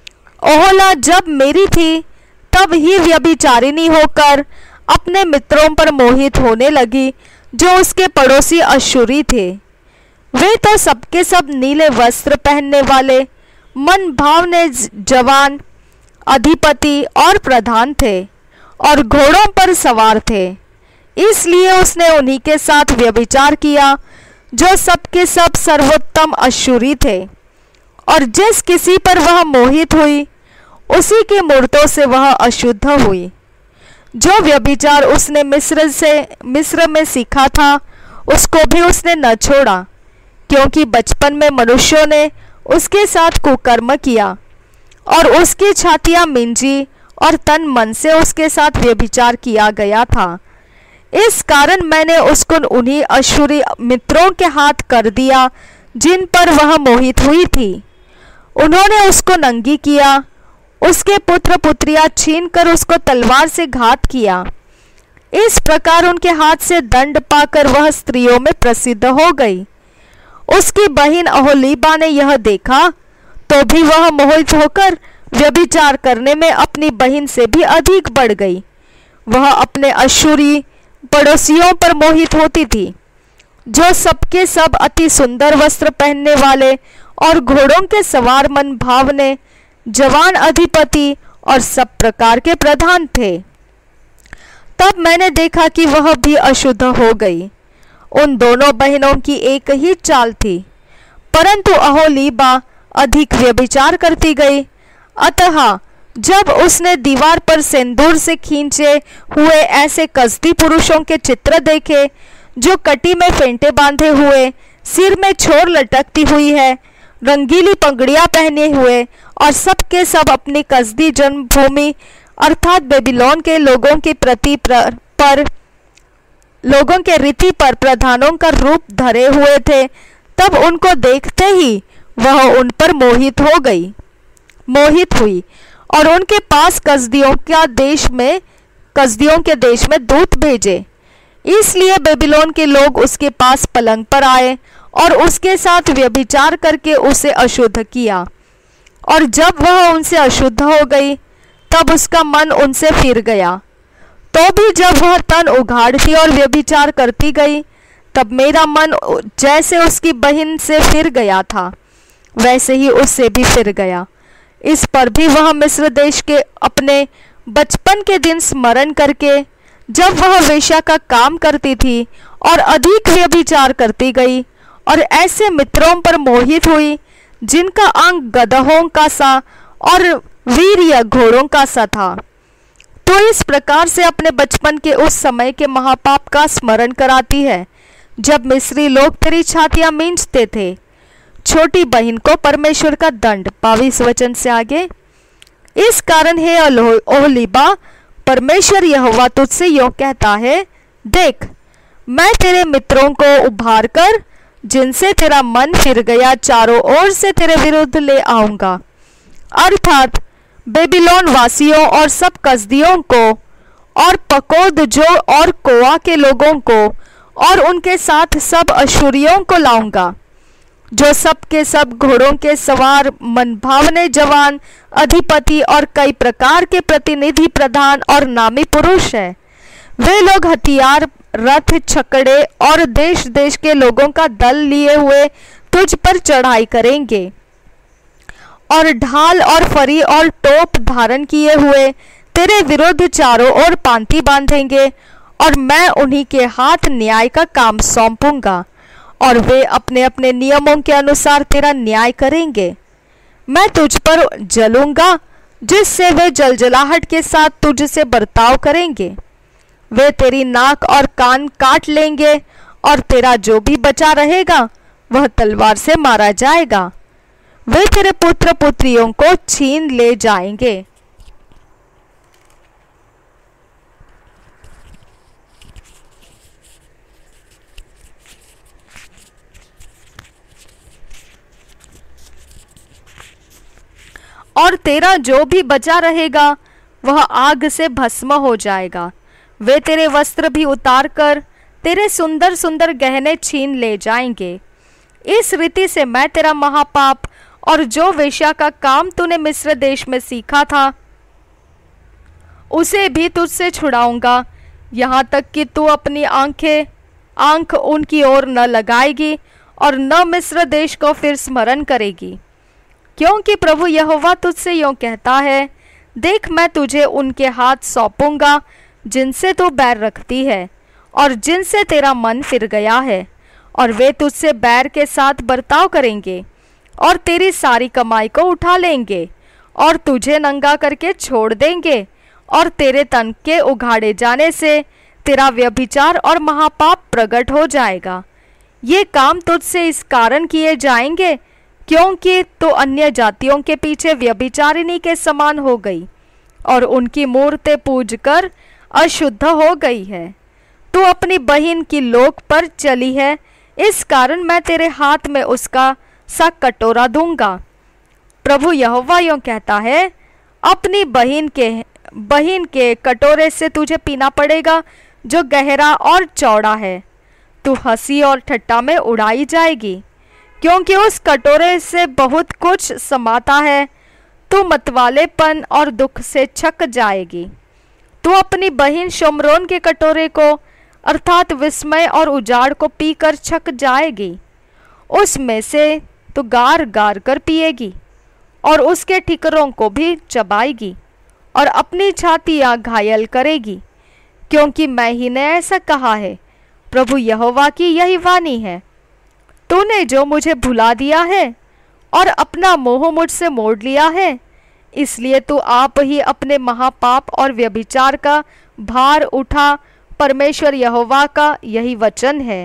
ओहोला जब मेरी थी तब ही व्यभिचारिणी होकर अपने मित्रों पर मोहित होने लगी जो उसके पड़ोसी अश्शूरी थे। वे तो सबके सब नीले वस्त्र पहनने वाले, मन भावने जवान, अधिपति और प्रधान थे और घोड़ों पर सवार थे। इसलिए उसने उन्हीं के साथ व्यभिचार किया जो सबके सब सर्वोत्तम अश्शूरी थे। और जिस किसी पर वह मोहित हुई उसी की मूर्तों से वह अशुद्ध हुई। जो व्यभिचार उसने मिस्र में सीखा था उसको भी उसने न छोड़ा, क्योंकि बचपन में मनुष्यों ने उसके साथ कुकर्म किया और उसकी छातियां मिंजी और तन मन से उसके साथ व्यभिचार किया गया था। इस कारण मैंने उसको उन्हीं अश्शूरी मित्रों के हाथ कर दिया जिन पर वह मोहित हुई थी। उन्होंने उसको नंगी किया, उसके पुत्र पुत्रियां छीन कर उसको तलवार से घात किया। इस प्रकार उनके हाथ से दंड पाकर वह स्त्रियों में प्रसिद्ध हो गई। उसकी बहन ओहोलीबा ने यह देखा तो भी वह मोहित होकर व्यभिचार करने में अपनी बहन से भी अधिक बढ़ गई। वह अपने अश्शूरी पड़ोसियों पर मोहित होती थी, जो सबके सब अति सुंदर वस्त्र पहनने वाले और घोड़ों के सवार, मन भावने जवान, अधिपति और सब प्रकार के प्रधान थे। तब मैंने देखा कि वह भी अशुद्ध हो गई। उन दोनों बहनों की एक ही चाल थी, परंतु ओहोलीबा अधिक व्यभिचार करती गई। अतः जब उसने दीवार पर सिंदूर से खींचे हुए ऐसे कसदी पुरुषों के चित्र देखे जो कटी में फेंटे बांधे हुए, सिर में छोर लटकती हुई है, रंगीली पगड़ियां पहने हुए और सब के सब अपनी कसदी जन्मभूमि अर्थात बेबीलोन के लोगों की लोगों के रीति पर प्रधानों का रूप धरे हुए थे, तब उनको देखते ही वह उन पर मोहित हुई और उनके पास कसदियों के देश में दूत भेजे। इसलिए बेबीलोन के लोग उसके पास पलंग पर आए और उसके साथ व्यभिचार करके उसे अशुद्ध किया। और जब वह उनसे अशुद्ध हो गई तब उसका मन उनसे फिर गया। तो भी जब वह तन उघाड़ती और व्यभिचार करती गई तब मेरा मन जैसे उसकी बहन से फिर गया था वैसे ही उससे भी फिर गया। इस पर भी वह मिस्र देश के अपने बचपन के दिन स्मरण करके, जब वह वेश्या का काम करती थी और अधिक व्यभिचार करती गई और ऐसे मित्रों पर मोहित हुई जिनका अंग गदहों का सा और वीर्य घोड़ों का सा था, तो इस प्रकार से अपने बचपन के उस समय के महापाप का स्मरण कराती है जब मिस्री लोग तेरी छातियां मींचते थे। छोटी बहन को परमेश्वर का दंड। 22 वचन से आगे। इस कारण हे ओहोलीबा, परमेश्वर यहोवा तुझसे यूं कहता है, देख मैं तेरे मित्रों को उभार कर जिनसे तेरा मन फिर गया चारों ओर से तेरे विरुद्ध ले आऊंगा, अर्थात बेबीलोन वासियों और सब कसदियों को और पकोद जो और कोआ के लोगों को और उनके साथ सब अशूरियों को लाऊंगा, जो सब के सब घोड़ों के सवार, मनभावने जवान, अधिपति और कई प्रकार के प्रतिनिधि, प्रधान और नामी पुरुष है। वे लोग हथियार, रथ, छकड़े और देश देश के लोगों का दल लिए हुए तुझ पर चढ़ाई करेंगे और ढाल और फरी और टोप धारण किए हुए तेरे विरुद्ध चारों ओर पांति बांधेंगे, और मैं उन्हीं के हाथ न्याय का काम सौंपूंगा और वे अपने अपने नियमों के अनुसार तेरा न्याय करेंगे। मैं तुझ पर जलूंगा, जिससे वे जलजलाहट के साथ तुझसे बर्ताव करेंगे। वे तेरी नाक और कान काट लेंगे, और तेरा जो भी बचा रहेगा वह तलवार से मारा जाएगा। वे तेरे पुत्र पुत्रियों को छीन ले जाएंगे। और तेरा जो भी बचा रहेगा वह आग से भस्म हो जाएगा। वे तेरे वस्त्र भी उतार कर तेरे सुंदर सुंदर गहने छीन ले जाएंगे। इस रीति से मैं तेरा महापाप और जो वेश्या का काम तूने मिस्र देश में सीखा था उसे भी तुझसे छुड़ाऊंगा, यहाँ तक कि तू अपनी आंख उनकी ओर न लगाएगी और न मिस्र देश को फिर स्मरण करेगी। क्योंकि प्रभु यहोवा तुझसे यूं कहता है, देख मैं तुझे उनके हाथ सौंपूंगा जिनसे तू बैर रखती है और जिनसे तेरा मन फिर गया है, और वे तुझसे बैर के साथ बर्ताव करेंगे और तेरी सारी कमाई को उठा लेंगे और तुझे नंगा करके छोड़ देंगे, और तेरे तन के उघाड़े जाने से तेरा व्यभिचार और महापाप प्रकट हो जाएगा। ये काम तुझसे इस कारण किए जाएंगे क्योंकि तू अन्य जातियों के पीछे व्यभिचारिणी के समान हो गई और उनकी मूर्तें पूजकर अशुद्ध हो गई है। तू अपनी बहन की लोक पर चली है, इस कारण मैं तेरे हाथ में उसका सा कटोरा दूंगा। प्रभु यहोवा यूं कहता है, अपनी बहन के कटोरे से तुझे पीना पड़ेगा जो गहरा और चौड़ा है। तू हंसी और ठट्ठा में उड़ाई जाएगी क्योंकि उस कटोरे से बहुत कुछ समाता है। तू मतवालेपन और दुख से छक जाएगी। तू अपनी बहन शोम्रोन के कटोरे को अर्थात विस्मय और उजाड़ को पीकर छक जाएगी। उसमें से तू गार गार कर पिएगी और उसके ठिकरों को भी चबाएगी और अपनी छातियाँ घायल करेगी, क्योंकि मैं ही ने ऐसा कहा है। प्रभु यहोवा की यही वाणी है, तूने जो मुझे भुला दिया है और अपना मोह मुझसे मोड़ लिया है, इसलिए तू आप ही अपने महापाप और व्यभिचार का भार उठा। परमेश्वर यहोवा का यही वचन है।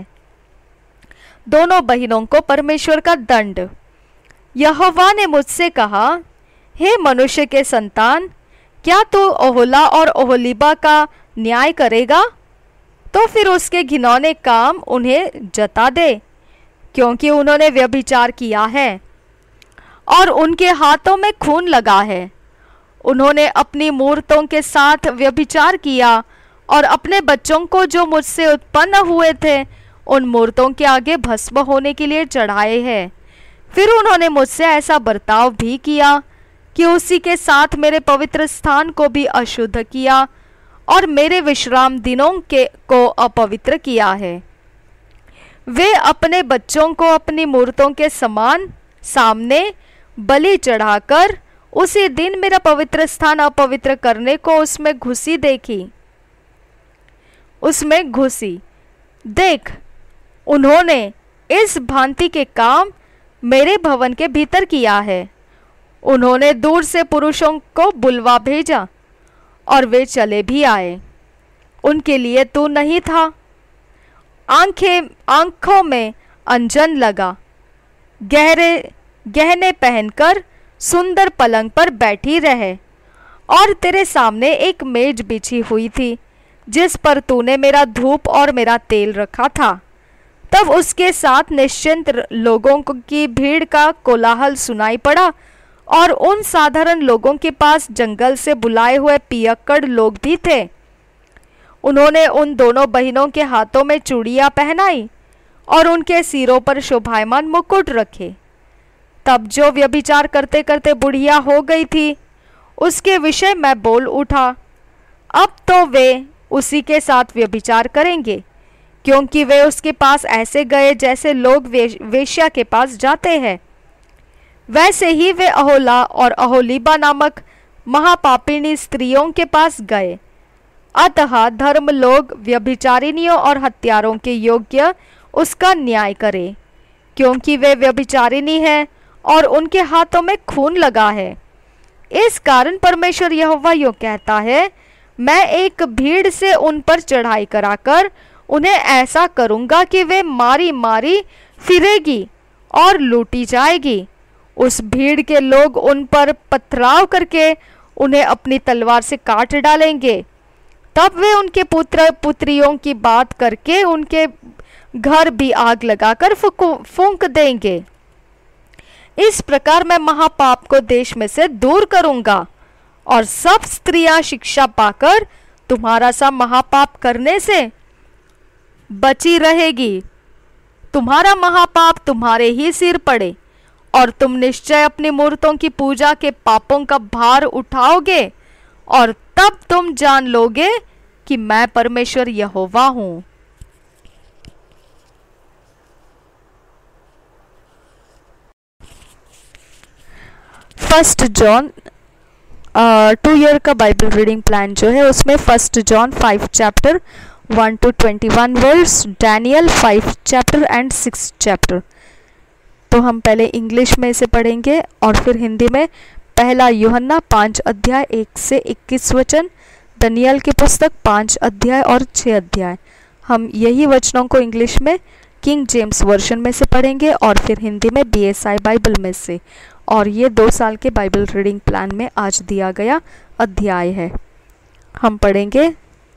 दोनों बहनों को परमेश्वर का दंड। यहोवा ने मुझसे कहा, हे मनुष्य के संतान, क्या तू ओहोला और ओहोलीबा का न्याय करेगा? तो फिर उसके घिनौने काम उन्हें जता दे, क्योंकि उन्होंने व्यभिचार किया है और उनके हाथों में खून लगा है। उन्होंने अपनी मूर्तों के साथ व्यभिचार किया और अपने बच्चों को जो मुझसे उत्पन्न हुए थे उन मूर्तों के आगे भस्म होने के लिए चढ़ाए हैं। फिर उन्होंने मुझसे ऐसा बर्ताव भी किया कि उसी के साथ मेरे पवित्र स्थान को भी अशुद्ध किया और मेरे विश्राम दिनों को अपवित्र किया है। वे अपने बच्चों को अपनी मूर्तों के समान सामने बलि चढ़ाकर उसी दिन मेरा पवित्र स्थान अपवित्र करने को उसमें घुसी। देख, उन्होंने इस भांति के काम मेरे भवन के भीतर किया है। उन्होंने दूर से पुरुषों को बुलवा भेजा और वे चले भी आए। उनके लिए तू नहीं था। आंखों में अंजन लगा। गहने पहनकर सुंदर पलंग पर बैठी रहे और तेरे सामने एक मेज बिछी हुई थी जिस पर तूने मेरा धूप और मेरा तेल रखा था। तब उसके साथ निश्चिंत लोगों की भीड़ का कोलाहल सुनाई पड़ा और उन साधारण लोगों के पास जंगल से बुलाए हुए पियक्कड़ लोग भी थे। उन्होंने उन दोनों बहनों के हाथों में चूड़ियां पहनाई और उनके सिरों पर शोभायमान मुकुट रखे। तब जो व्यभिचार करते करते बुढ़िया हो गई थी, उसके विषय मैं बोल उठा, अब तो वे उसी के साथ व्यभिचार करेंगे, क्योंकि वे उसके पास ऐसे गए जैसे लोग वेश्या के पास जाते हैं। वैसे ही वे अहोला और अहोलीबा नामक महापापिणी स्त्रियों के पास गए। अतः धर्म लोग व्यभिचारिणियों और हत्यारों के योग्य उसका न्याय करे, क्योंकि वे व्यभिचारिणी हैं और उनके हाथों में खून लगा है। इस कारण परमेश्वर यहोवा यूं कहता है, मैं एक भीड़ से उन पर चढ़ाई कराकर उन्हें ऐसा करूंगा कि वे मारी मारी फिरेगी और लूटी जाएगी। उस भीड़ के लोग उन पर पथराव करके उन्हें अपनी तलवार से काट डालेंगे। तब वे उनके पुत्र पुत्रियों की बात करके उनके घर भी आग लगाकर फूंक देंगे। इस प्रकार मैं महापाप को देश में से दूर करूंगा और सब स्त्रियां शिक्षा पाकर तुम्हारा सा महापाप करने से बची रहेगी। तुम्हारा महापाप तुम्हारे ही सिर पड़े और तुम निश्चय अपनी मूर्तों की पूजा के पापों का भार उठाओगे, और तब तुम जान लोगे कि मैं परमेश्वर यहोवा हूं। 1 जॉन 2 ईयर का बाइबल रीडिंग प्लान जो है उसमें 1 John 5 chapter 1 to 21 verse, Daniel 5 chapter and 6 chapter. तो हम पहले इंग्लिश में इसे पढ़ेंगे और फिर हिंदी में। पहला यूहन्ना 5 अध्याय 1 से 21 वचन, दानियेल की पुस्तक 5 अध्याय और 6 अध्याय। हम यही वचनों को इंग्लिश में किंग जेम्स वर्जन में से पढ़ेंगे और फिर हिंदी में BSI बाइबल में से। और ये 2 साल के बाइबल रीडिंग प्लान में आज दिया गया अध्याय है। हम पढ़ेंगे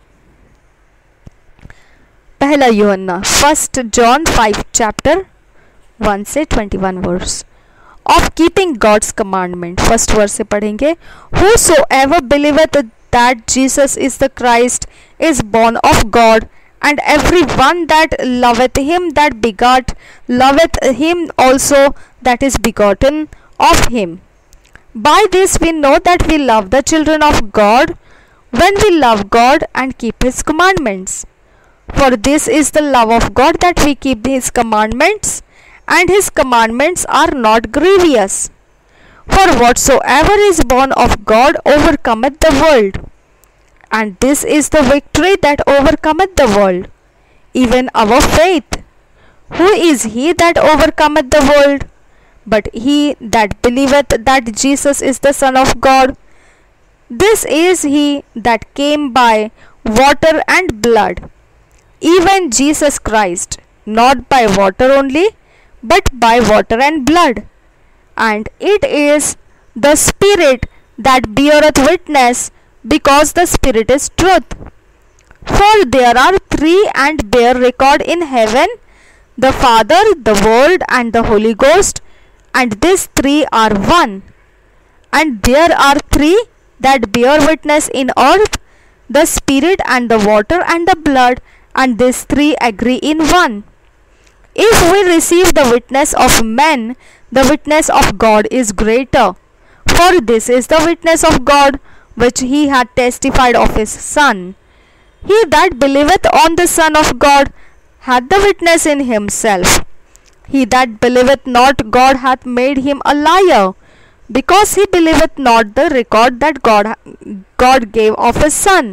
पहला यूहन्ना 1 जॉन 5 चैप्टर 1 से 21 verse. Of keeping God's commandment, first verse से पढ़ेंगे। Whosoever believeth that Jesus is the Christ is born of God, and everyone that loveth him that begot loveth him also that is begotten of him. By this we know that we love the children of God, when we love God and keep his commandments. For this is the love of God, that we keep his commandments, and his commandments are not grievous. For whatsoever is born of God overcometh the world. And this is the victory that overcometh the world, even our faith. Who is he that overcometh the world? But he that believeth that Jesus is the Son of God. This is he that came by water and blood, even Jesus Christ, not by water only, but by water and blood. And it is the Spirit that beareth witness, because the Spirit is truth. For there are 3 and bear record in heaven, the Father, the Word, and the Holy Ghost, and these 3 are one. And there are 3 that bear witness in earth, the Spirit and the water and the blood, and these 3 agree in one. If we receive the witness of men, the witness of God is greater. For this is the witness of God, which he hath testified of his Son. He that believeth on the Son of God hath the witness in himself. He that believeth not God hath made him a liar, because he believeth not the record that God gave of his Son.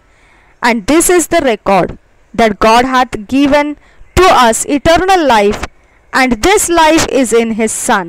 And this is the record, that God hath given to us eternal life, and this life is in his Son.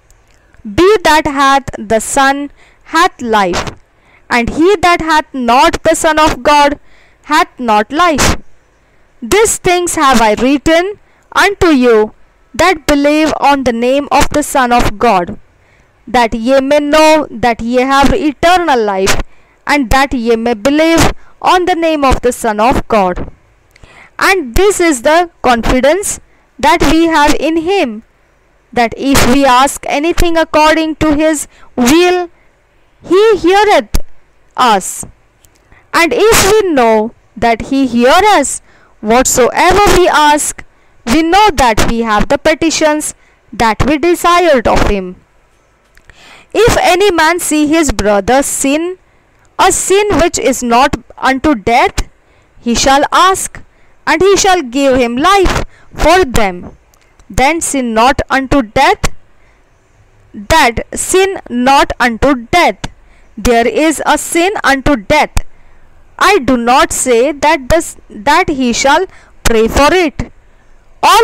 Be that hath the Son hath life, and he that hath not the Son of God hath not life. These things have I written unto you that believe on the name of the Son of God, that ye may know that ye have eternal life, and that ye may believe on the name of the Son of God. And this is the confidence that we have in him, that if we ask anything according to his will, he heareth us. And if we know that he hear us whatsoever we ask, we know that we have the petitions that we desired of him. If any man see his brother sin, a sin which is not unto death, he shall ask, and he shall give him life for them. Then sin not unto death, that sin not unto death. There is a sin unto death. I do not say that he shall pray for it. All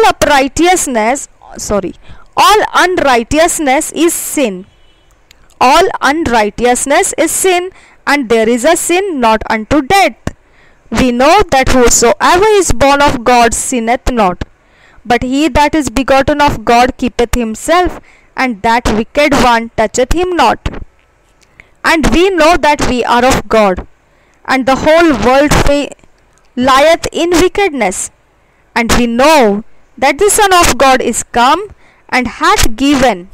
unrighteousness is sin. All unrighteousness is sin, and there is a sin not unto death. We know that whosoever is born of God sinneth not, but he that is begotten of God keepeth himself, and that wicked one toucheth him not. And we know that we are of God, and the whole world lieth in wickedness. And we know that the Son of God is come, and hath given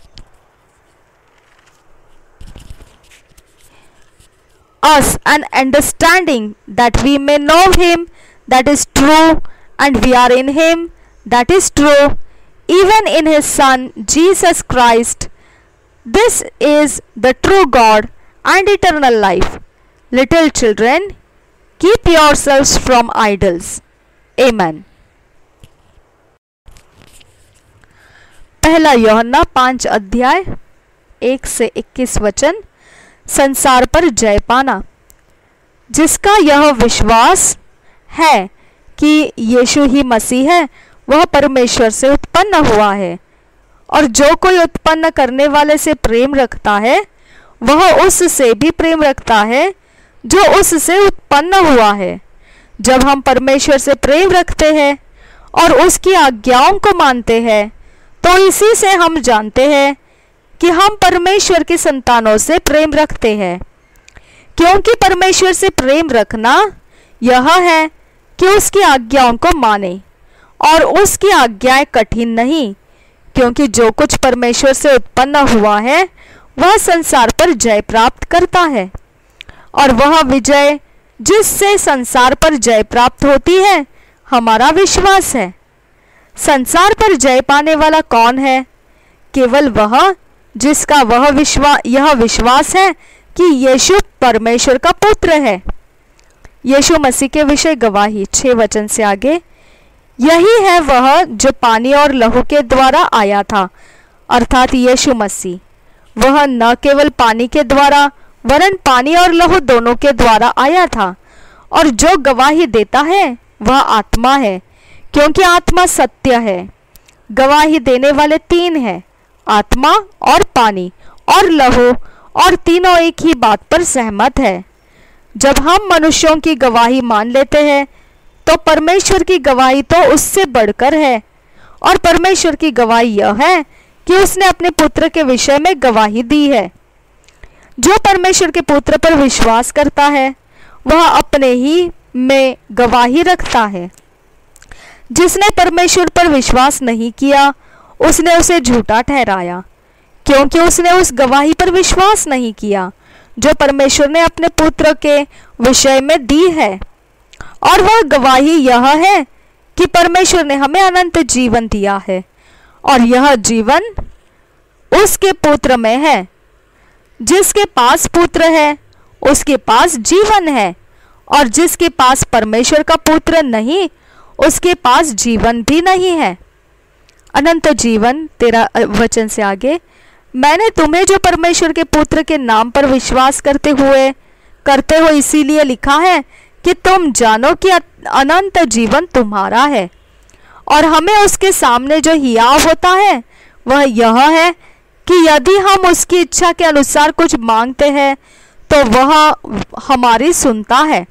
us an understanding that we may know him that is true, and we are in him that is true, even in his Son Jesus Christ. This is the true God and eternal life. Little children, keep yourselves from idols. Amen. पहला यूहन्ना 5 अध्याय 1 से 21 वचन। संसार पर जय पाना। जिसका यह विश्वास है कि यीशु ही मसीह है, वह परमेश्वर से उत्पन्न हुआ है, और जो कोई उत्पन्न करने वाले से प्रेम रखता है, वह उससे भी प्रेम रखता है जो उससे उत्पन्न हुआ है। जब हम परमेश्वर से प्रेम रखते हैं और उसकी आज्ञाओं को मानते हैं, तो इसी से हम जानते हैं कि हम परमेश्वर की संतानों से प्रेम रखते हैं। क्योंकि परमेश्वर से प्रेम रखना यह है कि उसकी आज्ञाओं को माने, और उसकी आज्ञाएं कठिन नहीं, क्योंकि जो कुछ परमेश्वर से उत्पन्न हुआ है वह संसार पर जय प्राप्त करता है, और वह विजय जिससे संसार पर जय प्राप्त होती है हमारा विश्वास है। संसार पर जय पाने वाला कौन है? केवल वह जिसका यह विश्वास है कि यीशु परमेश्वर का पुत्र है। यीशु मसीह के विषय गवाही 6 वचन से आगे। यही है वह जो पानी और लहू के द्वारा आया था, अर्थात यीशु मसीह। वह न केवल पानी के द्वारा वरन पानी और लहू दोनों के द्वारा आया था, और जो गवाही देता है वह आत्मा है, क्योंकि आत्मा सत्य है। गवाही देने वाले 3 हैं, आत्मा और पानी और लहू, और तीनों एक ही बात पर सहमत है। जब हम मनुष्यों की गवाही मान लेते हैं तो परमेश्वर की गवाही तो उससे बढ़कर है, और परमेश्वर की गवाही यह है कि उसने अपने पुत्र के विषय में गवाही दी है। जो परमेश्वर के पुत्र पर विश्वास करता है वह अपने ही में गवाही रखता है। जिसने परमेश्वर पर विश्वास नहीं किया उसने उसे झूठा ठहराया, क्योंकि उसने उस गवाही पर विश्वास नहीं किया जो परमेश्वर ने अपने पुत्र के विषय में दी है। और वह गवाही यह है कि परमेश्वर ने हमें अनंत जीवन दिया है, और यह जीवन उसके पुत्र में है। जिसके पास पुत्र है उसके पास जीवन है, और जिसके पास परमेश्वर का पुत्र नहीं उसके पास जीवन भी नहीं है। अनंत जीवन 13 वचन से आगे। मैंने तुम्हें जो परमेश्वर के पुत्र के नाम पर विश्वास करते हो इसीलिए लिखा है कि तुम जानो कि अनंत जीवन तुम्हारा है, और हमें उसके सामने जो हियाव होता है वह यह है कि यदि हम उसकी इच्छा के अनुसार कुछ मांगते हैं तो वह हमारी सुनता है।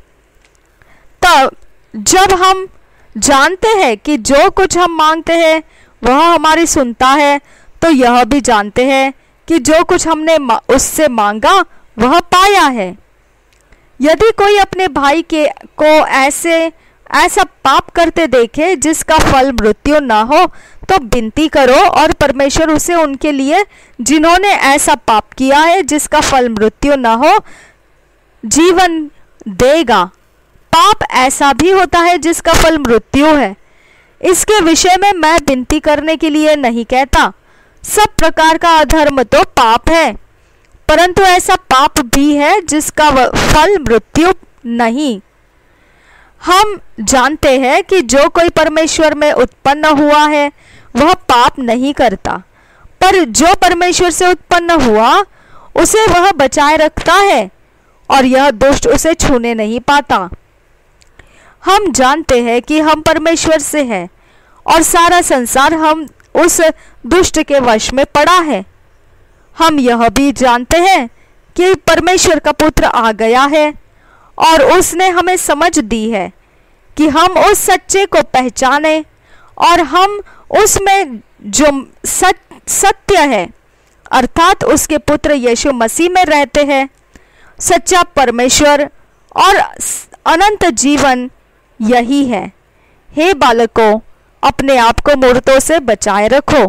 तब जब हम जानते हैं कि जो कुछ हम मांगते हैं वह हमारी सुनता है, तो यह भी जानते हैं कि जो कुछ हमने उससे मांगा वह पाया है। यदि कोई अपने भाई को ऐसा पाप करते देखे जिसका फल मृत्यु न हो, तो विनती करो और परमेश्वर उसे उनके लिए जिन्होंने ऐसा पाप किया है जिसका फल मृत्यु न हो जीवन देगा। पाप ऐसा भी होता है जिसका फल मृत्यु है। इसके विषय में मैं विनती करने के लिए नहीं कहता, सब प्रकार का अधर्म तो पाप है, परंतु ऐसा पाप भी है जिसका फल मृत्यु नहीं। हम जानते हैं कि जो कोई परमेश्वर में उत्पन्न हुआ है वह पाप नहीं करता, पर जो परमेश्वर से उत्पन्न हुआ उसे वह बचाए रखता है और यह दुष्ट उसे छूने नहीं पाता। हम जानते हैं कि हम परमेश्वर से हैं और सारा संसार हम उस दुष्ट के वश में पड़ा है। हम यह भी जानते हैं कि परमेश्वर का पुत्र आ गया है और उसने हमें समझ दी है कि हम उस सच्चे को पहचाने और हम उसमें जो सत्य है अर्थात उसके पुत्र यीशु मसीह में रहते हैं। सच्चा परमेश्वर और अनंत जीवन यही है। हे बालकों, अपने आप को मूर्तों से बचाए रखो।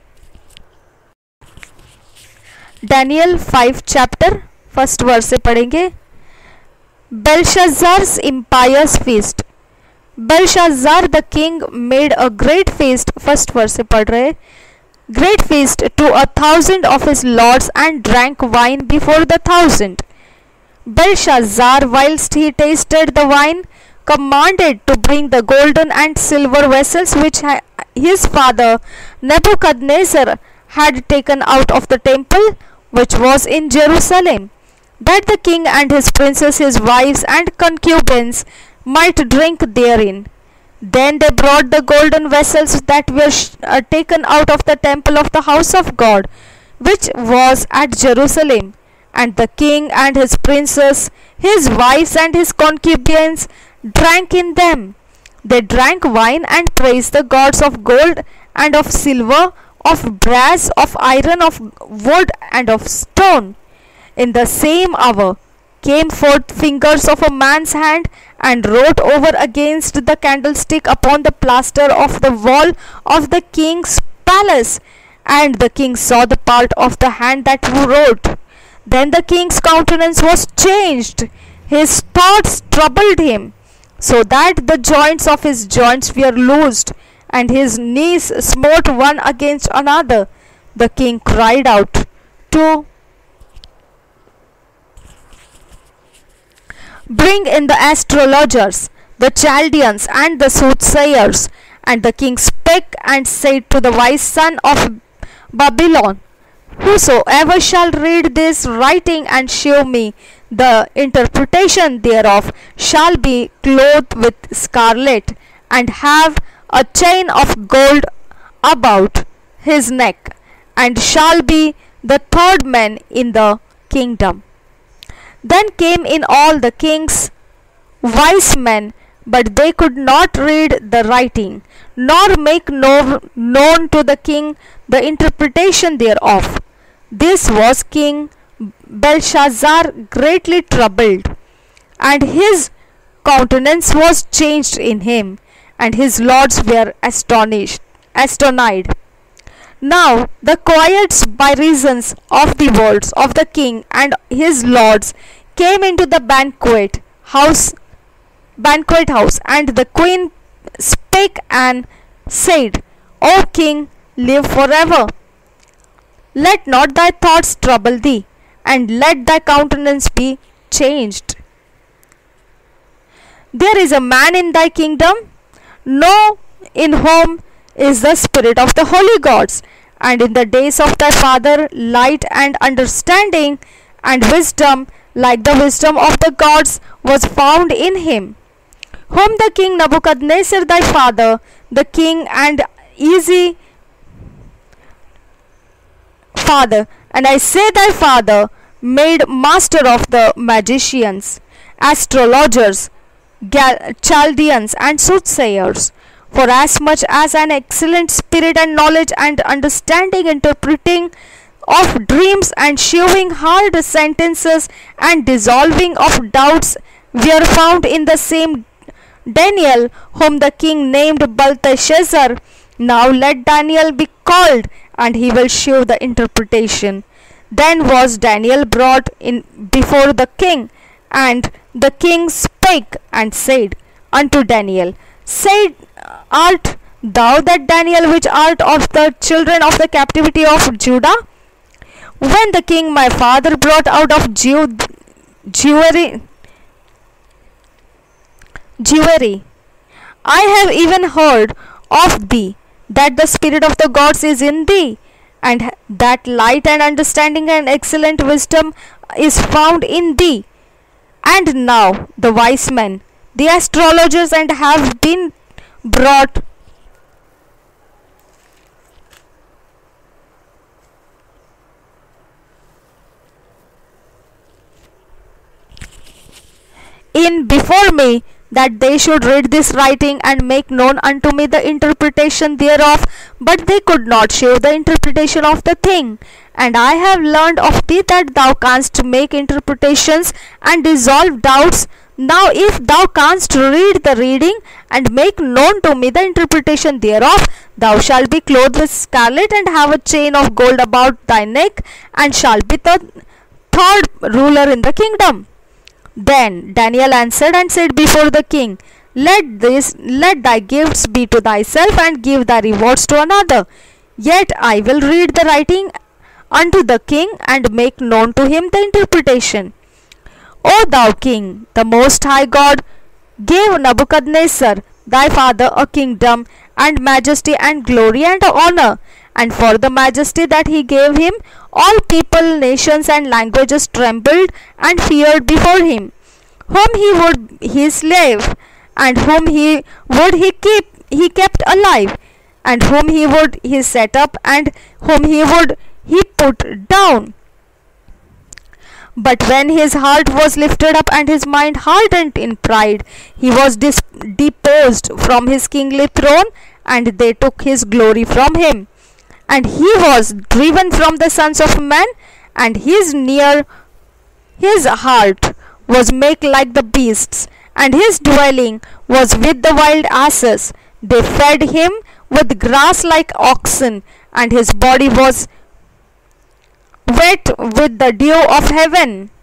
डैनियल 5 चैप्टर 1 वर्स से पढ़ेंगे। Belshazzar's impious feast. Belshazzar the king made a great feast, first verse से पढ़ रहे, great feast to 1,000 of his lords and drank wine before the 1,000. Belshazzar, whilst he tasted the wine, commanded to bring the golden and silver vessels which his father Nebuchadnezzar had taken out of the temple which was in Jerusalem, that the king and his princes, his wives and concubines might drink therein. Then they brought the golden vessels that were taken out of the temple of the house of God, which was at Jerusalem, and the king and his princes, his wives and his concubines drank in them. They drank wine and praised the gods of gold and of silver, of brass, of iron, of wood and of stone. In the same hour came forth fingers of a man's hand and wrote over against the candlestick upon the plaster of the wall of the king's palace. And the king saw the part of the hand that wrote. Then the king's countenance was changed, his thoughts troubled him, so that the joints of his joints were loosed, and his knees smote one against another. The king cried out to bring in the astrologers, the Chaldeans, and the soothsayers. And the king spake and said to the wise son of Babylon, whosoever shall read this writing and shew me the interpretation thereof shall be clothed with scarlet, and have a chain of gold about his neck, and shall be the third man in the kingdom. Then came in all the king's wise men, but they could not read the writing, nor make known to the king the interpretation thereof. This was King Belshazzar greatly troubled, and his countenance was changed in him, and his lords were astonished. Now the quiets by reasons of the words of the king and his lords came into the banquet house, and the queen spake and said, O king, live forever. Let not thy thoughts trouble thee, and let thy countenance be changed. There is a man in thy kingdom, no, in whom is the spirit of the holy gods, and in the days of thy father light and understanding and wisdom like the wisdom of the gods was found in him, whom the king Nebuchadnezzar thy father, the king and easy father, and I say thy father, made master of the magicians, astrologers, Chaldeans, and soothsayers. For as much as an excellent spirit and knowledge and understanding, interpreting of dreams and shewing hard sentences and dissolving of doubts were found in the same Daniel, whom the king named Belteshazzar, Now let Daniel be called, and he will shew the interpretation. Then was Daniel brought in before the king, and the king spake and said unto Daniel, Said, art thou that Daniel which art of the children of the captivity of Judah? When the king my father brought out of Jewry, I have even heard of thee, that the spirit of the gods is in thee, and that light and understanding and excellent wisdom is found in thee. And now the wise men, the astrologers, and have been brought in before me, that they should read this writing and make known unto me the interpretation thereof, but they could not show the interpretation of the thing. And I have learned of thee that thou canst make interpretations and dissolve doubts. Now if thou canst read the reading and make known to me the interpretation thereof, thou shalt be clothed with scarlet and have a chain of gold about thy neck, and shalt be the third ruler in the kingdom. Then Daniel answered and said before the king, Let thy gifts be to thyself, and give thy rewards to another. Yet I will read the writing unto the king, and make known to him the interpretation. O thou king, the most high God gave Nebuchadnezzar thy father a kingdom, and majesty, and glory, and honor. And for the majesty that he gave him, all people, nations, and languages trembled and feared before him. Whom he would he slave, and whom he would he kept alive, and whom he would he set up, and whom he would he put down. But when his heart was lifted up, and his mind hardened in pride, he was deposed from his kingly throne, and they took his glory from him. And he was driven from the sons of men, and his heart was made like the beasts, and his dwelling was with the wild asses. They fed him with grass like oxen, and his body was wet with the dew of heaven,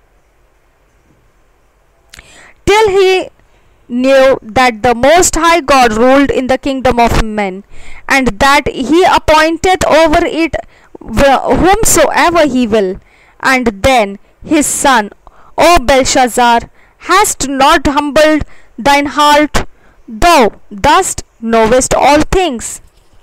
till he knew that the Most High God ruled in the kingdom of men, and that he appointeth over it whomsoever he will. And then his son, O Belshazzar, hast not humbled thine heart, thou dost knowest all things.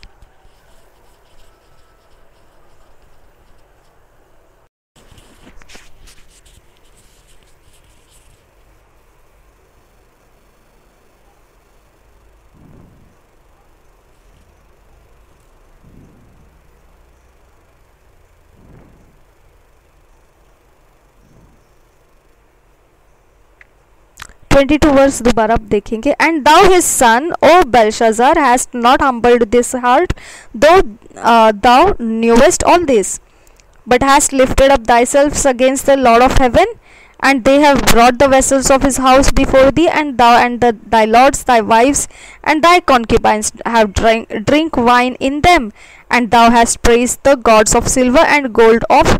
Twenty verse दोबारा आप देखेंगे. And thou his son O Belshazzar has not humbled this heart though thou knewest all this but hast lifted up thyself against the Lord of heaven, and they have brought the vessels of his house before thee, and thou and thy lords, thy wives, and thy concubines have drink wine in them, and thou hast praised the gods of silver and gold, of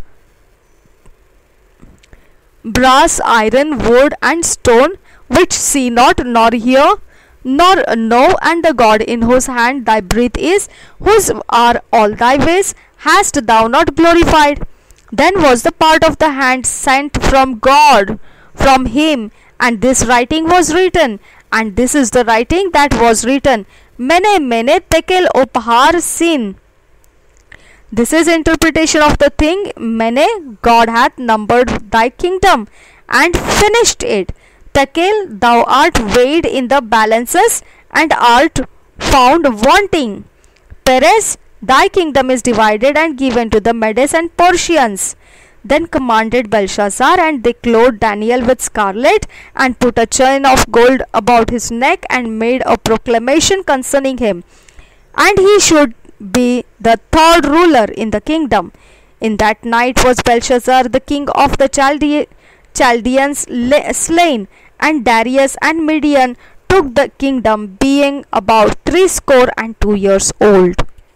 brass, iron, wood, and stone, which see not, nor hear, nor know, and the God in whose hand thy breath is, whose are all thy ways, hast thou not glorified? Then was the part of the hand sent from God, from him, and this writing was written. And this is the writing that was written: Mene, Mene, Tekel, Uphar, Sin. This is interpretation of the thing. Mene, God hath numbered thy kingdom, and finished it. Tekel, thou art weighed in the balances, and art found wanting. Peres, thy kingdom is divided and given to the Medes and Persians. Then commanded Belshazzar, and they clothed Daniel with scarlet, and put a chain of gold about his neck, and made a proclamation concerning him, and he should be the third ruler in the kingdom. In that night was Belshazzar the king of the Chaldeans slain, and Darius and Midian took the kingdom, being about 62 old.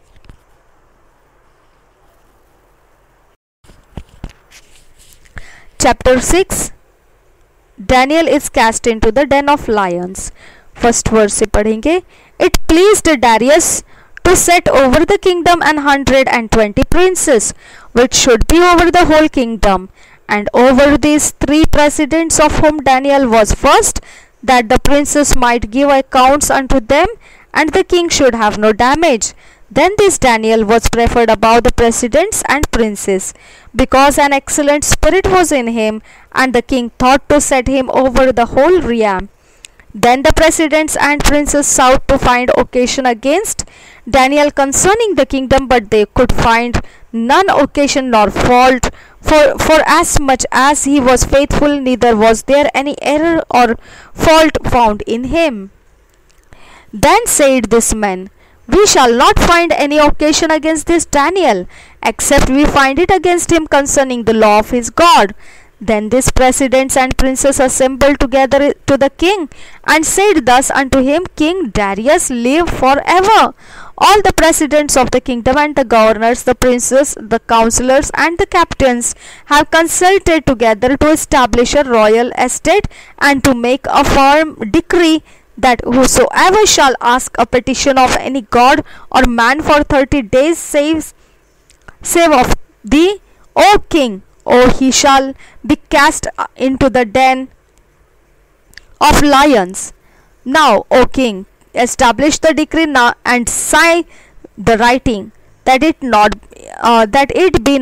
Chapter 6. Daniel is cast into the den of lions. First verse से पढ़ेंगे. It pleased Darius to set over the kingdom 120 princes, which should be over the whole kingdom, and over these 3 presidents, of whom Daniel was first, that the princes might give accounts unto them, and the king should have no damage. Then this Daniel was preferred above the presidents and princes, because an excellent spirit was in him, and the king thought to set him over the whole realm. Then the presidents and princes sought to find occasion against Daniel concerning the kingdom, but they could find none occasion nor fault, for as much as he was faithful, neither was there any error or fault found in him. Then said this man, We shall not find any occasion against this Daniel, except we find it against him concerning the law of his God. Then these presidents and princes assembled together to the king, and said thus unto him, King Darius, live forever. All the presidents of the kingdom and the governors, the princes, the counselors, and the captains have consulted together to establish a royal estate, and to make a firm decree, that whosoever shall ask a petition of any god or man for 30 days, save of thee, O king, or he shall be cast into the den of lions. Now, O king, establish the decree now, and sign the writing, that it be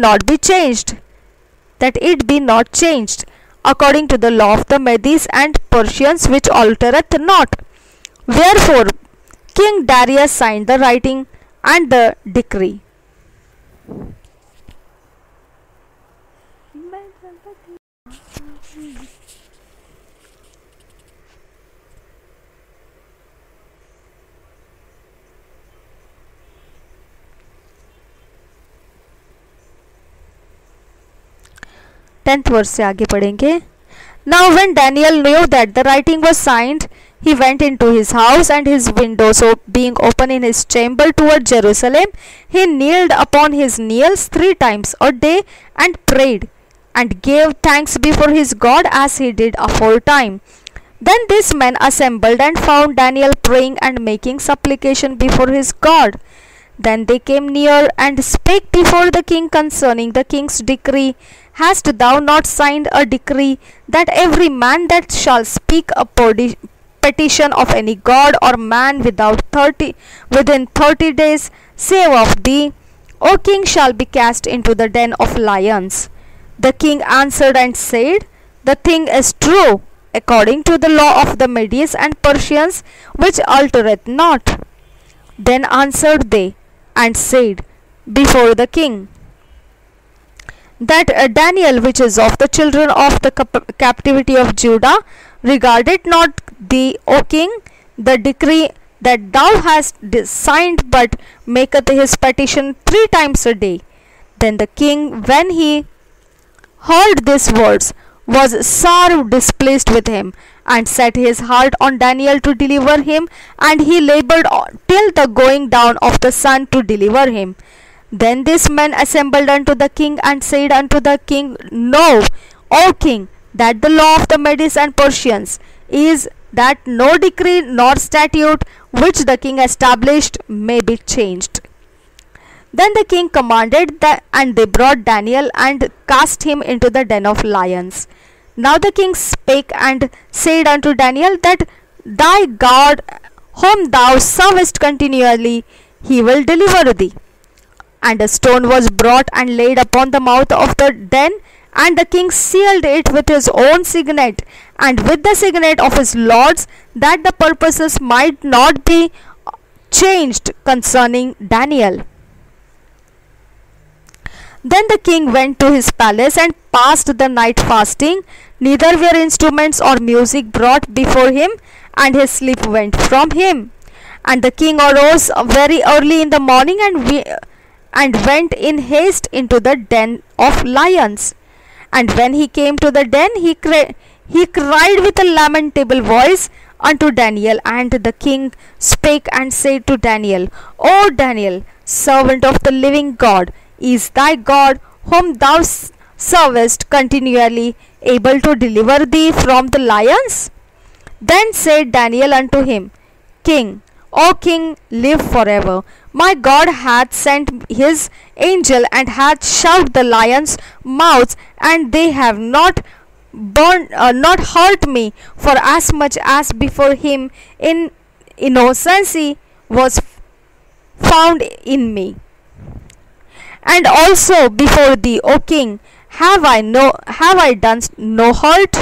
not changed, according to the law of the Medes and Persians, which altereth not. Wherefore King Darius signed the writing and the decree. 10th वर्ष से आगे पढ़ेंगे. Now when Daniel knew that the writing was signed, he went into his house, and his windows being open in his chamber toward Jerusalem, he kneeled upon his knees 3 times a day, and prayed, and gave thanks before his God, as he did aforetime. Then these men assembled, and found Daniel praying and making supplication before his God. Then they came near, and spake before the king concerning the king's decree. Hast thou not signed a decree, that every man that shall speak a petition of any god or man within 30 days, save of thee, O king, shall be cast into the den of lions? The king answered and said, The thing is true, according to the law of the Medes and Persians, which altereth not. Then answered they and said before the king, that Daniel, which is of the children of the captivity of Judah, regarded not thee, O king, the decree that thou hast signed, but maketh his petition 3 times a day. Then the king, when he heard these words, was sore displeased with him, and set his heart on Daniel to deliver him, and he labored till the going down of the sun to deliver him. Then these men assembled unto the king, and said unto the king, Know, O king, that the law of the Medes and Persians is, that no decree nor statute which the king established may be changed. Then the king commanded that, and they brought Daniel and cast him into the den of lions. Now the king spake and said unto Daniel, that thy God, whom thou servest continually, he will deliver thee. And a stone was brought and laid upon the mouth of the den, and the king sealed it with his own signet, and with the signet of his lords, that the purposes might not be changed concerning Daniel. Then the king went to his palace, and passed the night fasting, neither were instruments or music brought before him, and his sleep went from him. And the king arose very early in the morning, and went in haste into the den of lions. And when he came to the den, he cried with a lamentable voice unto Daniel. And the king spake and said to Daniel, O Daniel, servant of the living God, is thy God, whom thou servest continually, able to deliver thee from the lions? Then said Daniel unto him, King, O king, live forever. My God hath sent his angel, and hath shut the lions' mouths, and they have not hurt me, for as much as before him in innocency was found in me. And also before thee, O king, have I done no hurt?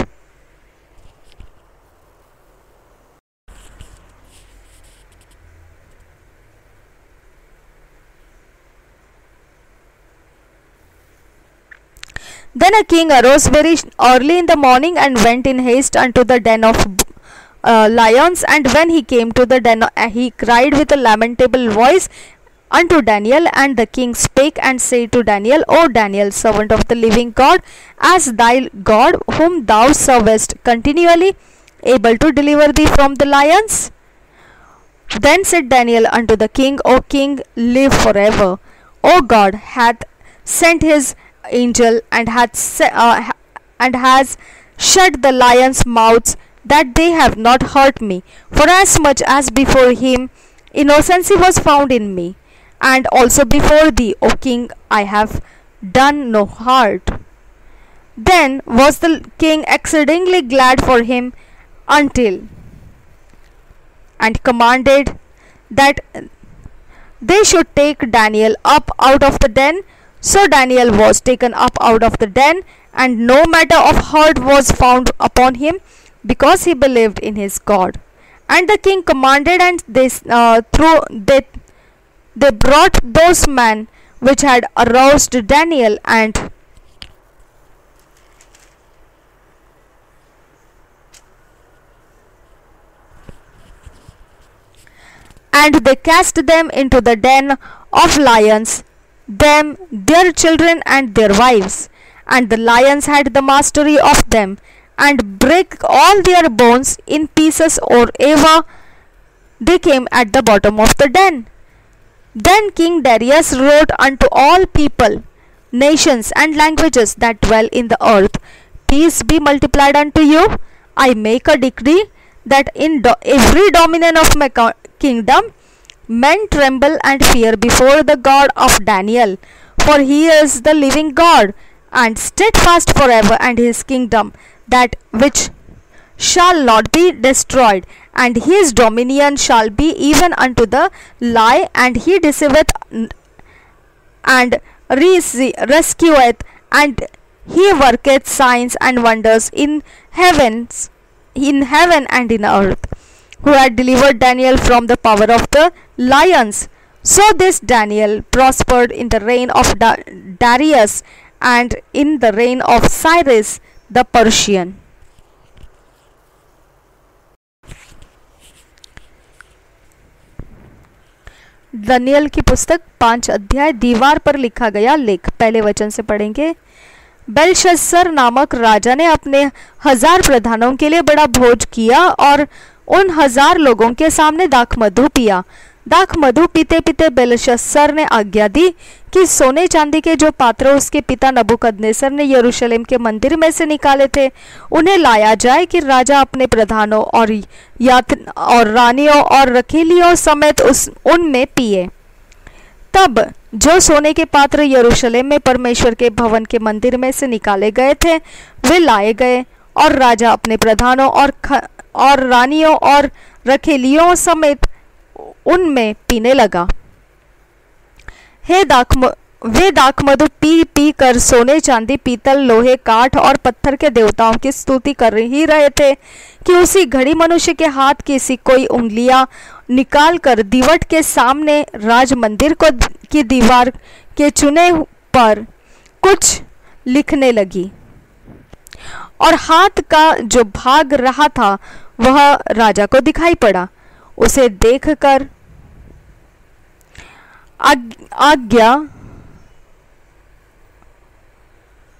Then a king arose very early in the morning, and went in haste unto the den of lions. And when he came to the den, he cried with a lamentable voice unto Daniel. And the king spake and said to Daniel, O Daniel, servant of the living God, as thy God, whom thou servest continually, able to deliver thee from the lions? Then said Daniel unto the king, O king, live forever. O God hath sent his angel, and has shut the lions' mouths, that they have not hurt me, for as much as before him innocency was found in me. And also before thee, O king, I have done no hurt. Then was the king exceedingly glad for him, and commanded that they should take Daniel up out of the den. So Daniel was taken up out of the den, and no matter of hurt was found upon him, because he believed in his God. And the king commanded, and they brought those men which had aroused Daniel, and they cast them into the den of lions, them, their children, and their wives. And the lions had the mastery of them, and brake all their bones in pieces or ever they came at the bottom of the den. Then King Darius wrote unto all people, nations, and languages that dwell in the earth, Peace be multiplied unto you. I make a decree that in every dominion of my kingdom men tremble and fear before the God of Daniel, for he is the living God, and steadfast forever, and his kingdom that which shall not be destroyed, and his dominion shall be even unto the lie, and he deceiveth and rescueth, and he worketh signs and wonders in heaven and in earth, who had delivered Daniel from the power of the lions. So this Daniel prospered in the reign of Darius, and in the reign of Cyrus the Persian. दानियल की पुस्तक 5 अध्याय, दीवार पर लिखा गया लेख। पहले वचन से पढ़ेंगे। बेलशस्सर नामक राजा ने अपने 1000 प्रधानों के लिए बड़ा भोज किया, और उन 1000 लोगों के सामने दाख मधु पिया। दाख मधु पीते पीते बेलशस्सर ने आज्ञा दी कि सोने चांदी के जो पात्र उसके पिता नबूकदनेस्सर ने यरूशलेम के मंदिर में से निकाले थे, उन्हें लाया जाए, कि राजा अपने प्रधानों और रानियों और रखीलियों समेत उनमें पिए। तब जो सोने के पात्र यरूशलेम में परमेश्वर के भवन के मंदिर में से निकाले गए थे, वे लाए गए, और राजा अपने प्रधानों और रानियों और रखीलियों समेत उनमें पीने लगा। वे दाख मधु पी पी कर सोने चांदी पीतल लोहे काठ और पत्थर के देवताओं की स्तुति कर ही रहे थे, कि उसी घड़ी मनुष्य के हाथ की सी कोई उंगलियां निकाल कर दीवट के सामने राज मंदिर की दीवार के चुने पर कुछ लिखने लगी, और हाथ का जो भाग रहा था वह राजा को दिखाई पड़ा। उसे देखकर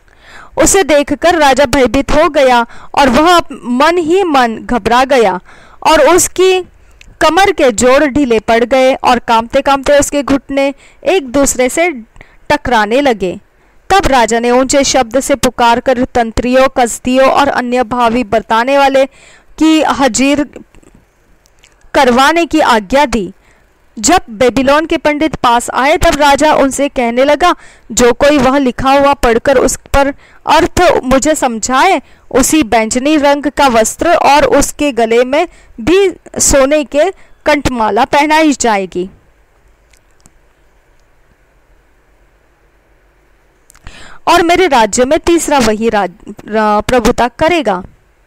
राजा भयभीत हो गया, और वह मन ही मन घबरा गया, और उसकी कमर के जोड़ ढीले पड़ गए और कांपते कांपते उसके घुटने एक दूसरे से टकराने लगे। तब राजा ने ऊंचे शब्द से पुकार कर तंत्रियों, कसदियों और अन्य भावी बरताने वाले की हाजिर करवाने की आज्ञा दी। जब बेबीलोन के पंडित पास आए तब राजा उनसे कहने लगा, जो कोई वह लिखा हुआ पढ़कर उस पर अर्थ मुझे समझाए, उसी बैंगनी रंग का वस्त्र और उसके गले में भी सोने के कंठमाला पहनाई जाएगी। और मेरे राज्य में तीसरा वही प्रभुता करेगा।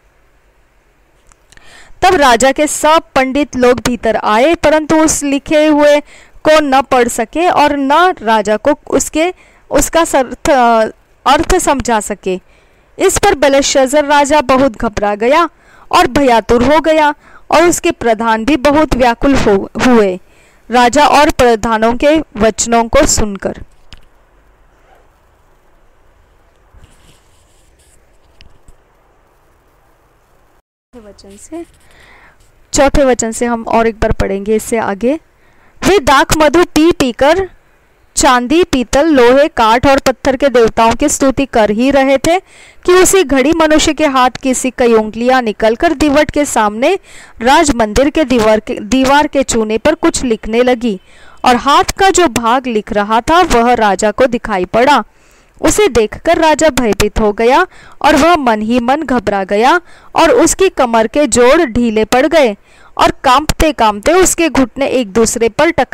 तब राजा के सब पंडित लोग भीतर आए, परंतु उस लिखे हुए को न पढ़ सके और न राजा को उसका अर्थ समझा सके। इस पर बेलशस्सर राजा बहुत घबरा गया और भयातुर हो गया, और उसके प्रधान भी बहुत व्याकुल हुए राजा और प्रधानों के वचनों को सुनकर। चौथे वचन से हम और एक बार पढ़ेंगे इससे आगे। वे दाख मधु पी पीकर चांदी, पीतल, लोहे, काठ और पत्थर के देवताओं की स्तुति कर ही रहे थे कि उसी घड़ी मनुष्य के हाथ किसी कई उंगलियां निकलकर दीवट के सामने राज मंदिर के दीवार के चूने पर कुछ लिखने लगी, और हाथ का जो भाग लिख रहा था वह राजा को दिखाई पड़ा। उसे देखकर राजा भयभीत हो गया और वह मन ही मन घबरा गया, और उसकी कमर के जोड़ ढीले पड़ गए और कांपते कांपते उसके घुटने एक दूसरे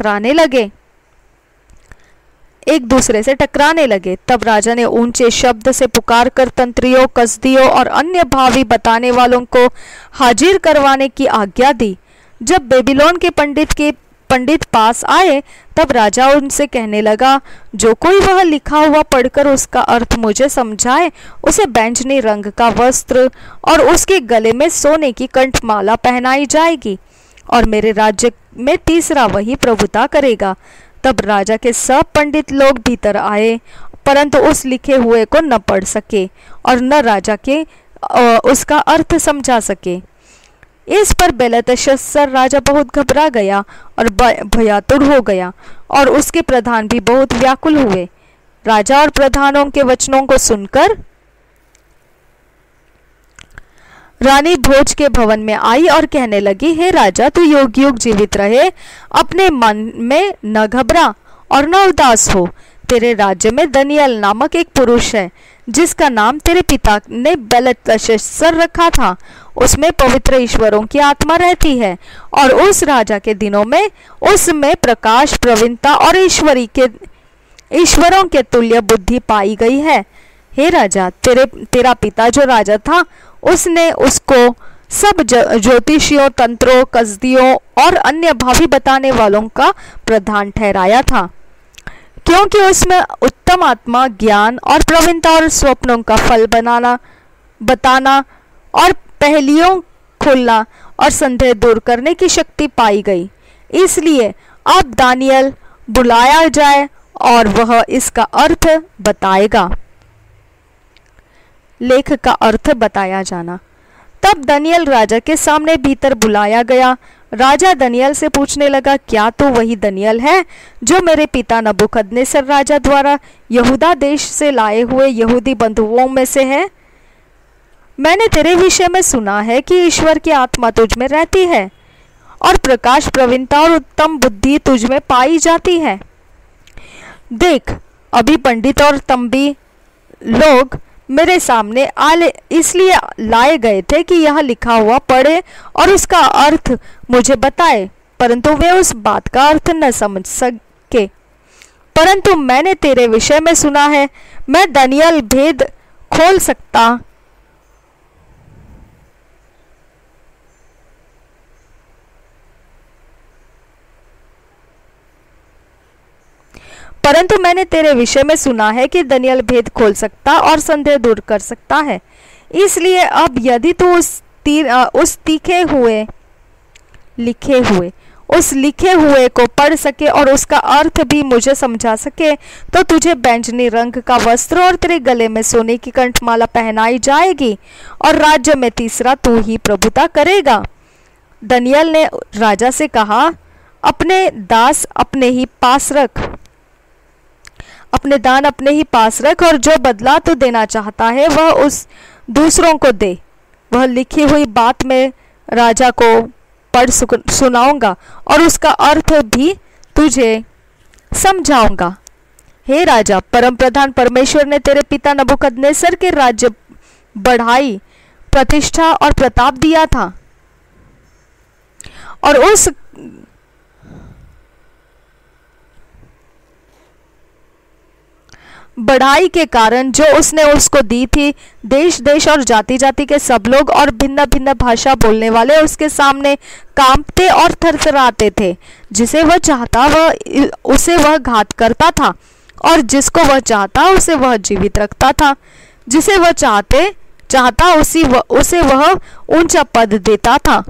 से टकराने लगे। तब राजा ने ऊंचे शब्द से पुकार कर तंत्रियों, कसदियों और अन्य भावी बताने वालों को हाजिर करवाने की आज्ञा दी। जब बेबीलोन के पंडित पास आए तब राजा उनसे कहने लगा, जो कोई वह लिखा हुआ पढ़कर उसका अर्थ मुझे समझाए, उसे बैंगनी रंग का वस्त्र और उसके गले में सोने की कंठमाला पहनाई जाएगी, और मेरे राज्य में तीसरा वही प्रभुता करेगा। तब राजा के सब पंडित लोग भीतर आए, परंतु उस लिखे हुए को न पढ़ सके और न राजा के उसका अर्थ समझा सके। इस पर बेलशस्सर राजा बहुत घबरा गया और भयातुर हो गया, और उसके प्रधान भी बहुत व्याकुल हुए। राजा और प्रधानों के वचनों को सुनकर रानी भोज के भवन में आई और कहने लगी, हे राजा, तू युग युग जीवित रहे, अपने मन में न घबरा और न उदास हो। तेरे राज्य में दनियल नामक एक पुरुष है, जिसका नाम तेरे पिता ने बेलशस्सर रखा था। उसमें पवित्र ईश्वरों की आत्मा रहती है, और उस राजा के दिनों में उसमें प्रकाश, प्रवीणता और ईश्वरों के तुल्य बुद्धि पाई गई है। हे राजा, तेरा पिता जो राजा था, उसने उसको सब ज्योतिषियों, तंत्रों, कसदियों और अन्य भावी बताने वालों का प्रधान ठहराया था, क्योंकि उसमें उत्तम आत्मा, ज्ञान और प्रवीणता और स्वप्नों का फल बताना और पहेलियों खोलना और संदेह दूर करने की शक्ति पाई गई। इसलिए अब दानियल बुलाया जाए और वह इसका अर्थ बताएगा। लेख का अर्थ बताया जाना। तब दानियल राजा के सामने भीतर बुलाया गया। राजा दानियल से पूछने लगा, क्या तू वही दानियल है जो मेरे पिता नबूकदनेस्सर राजा द्वारा यहूदा देश से लाए हुए यहूदी बंधुओं में से है? मैंने तेरे विषय में सुना है कि ईश्वर की आत्मा तुझ में रहती है और प्रकाश, प्रवीणता और उत्तम बुद्धि तुझ में पाई जाती है। देख, अभी पंडित और तंबी लोग मेरे सामने इसलिए लाए गए थे कि यह लिखा हुआ पढ़े और उसका अर्थ मुझे बताए, परंतु वे उस बात का अर्थ न समझ सके। परंतु मैंने तेरे विषय में सुना है, मैं दानियल भेद खोल सकता परंतु मैंने तेरे विषय में सुना है कि दानियल भेद खोल सकता और संदेह दूर कर सकता है। इसलिए अब यदि तू उस लिखे हुए को पढ़ सके और उसका अर्थ भी मुझे समझा सके, तो तुझे बैंगनी रंग का वस्त्र और तेरे गले में सोने की कंठमाला पहनाई जाएगी, और राज्य में तीसरा तू ही प्रभुता करेगा। दनियल ने राजा से कहा, अपने दास अपने ही पास रख, अपने दान अपने ही पास रख, और जो बदला तू देना चाहता है वह उस दूसरों को दे। वह लिखी हुई बात में राजा को पढ़ सुनाऊंगा और उसका अर्थ भी तुझे समझाऊंगा। हे राजा, परम प्रधान परमेश्वर ने तेरे पिता नबूकदनेस्सर के राज्य बढ़ाई, प्रतिष्ठा और प्रताप दिया था, और उस बढ़ाई के कारण जो उसने उसको दी थी, देश देश और जाति जाति के सब लोग और भिन्न भिन्न भाषा बोलने वाले उसके सामने कांपते और थरथराते थे। जिसे वह चाहता उसे वह घात करता था, और जिसको वह चाहता उसे वह जीवित रखता था। जिसे वह चाहता उसे वह ऊंचा पद देता था,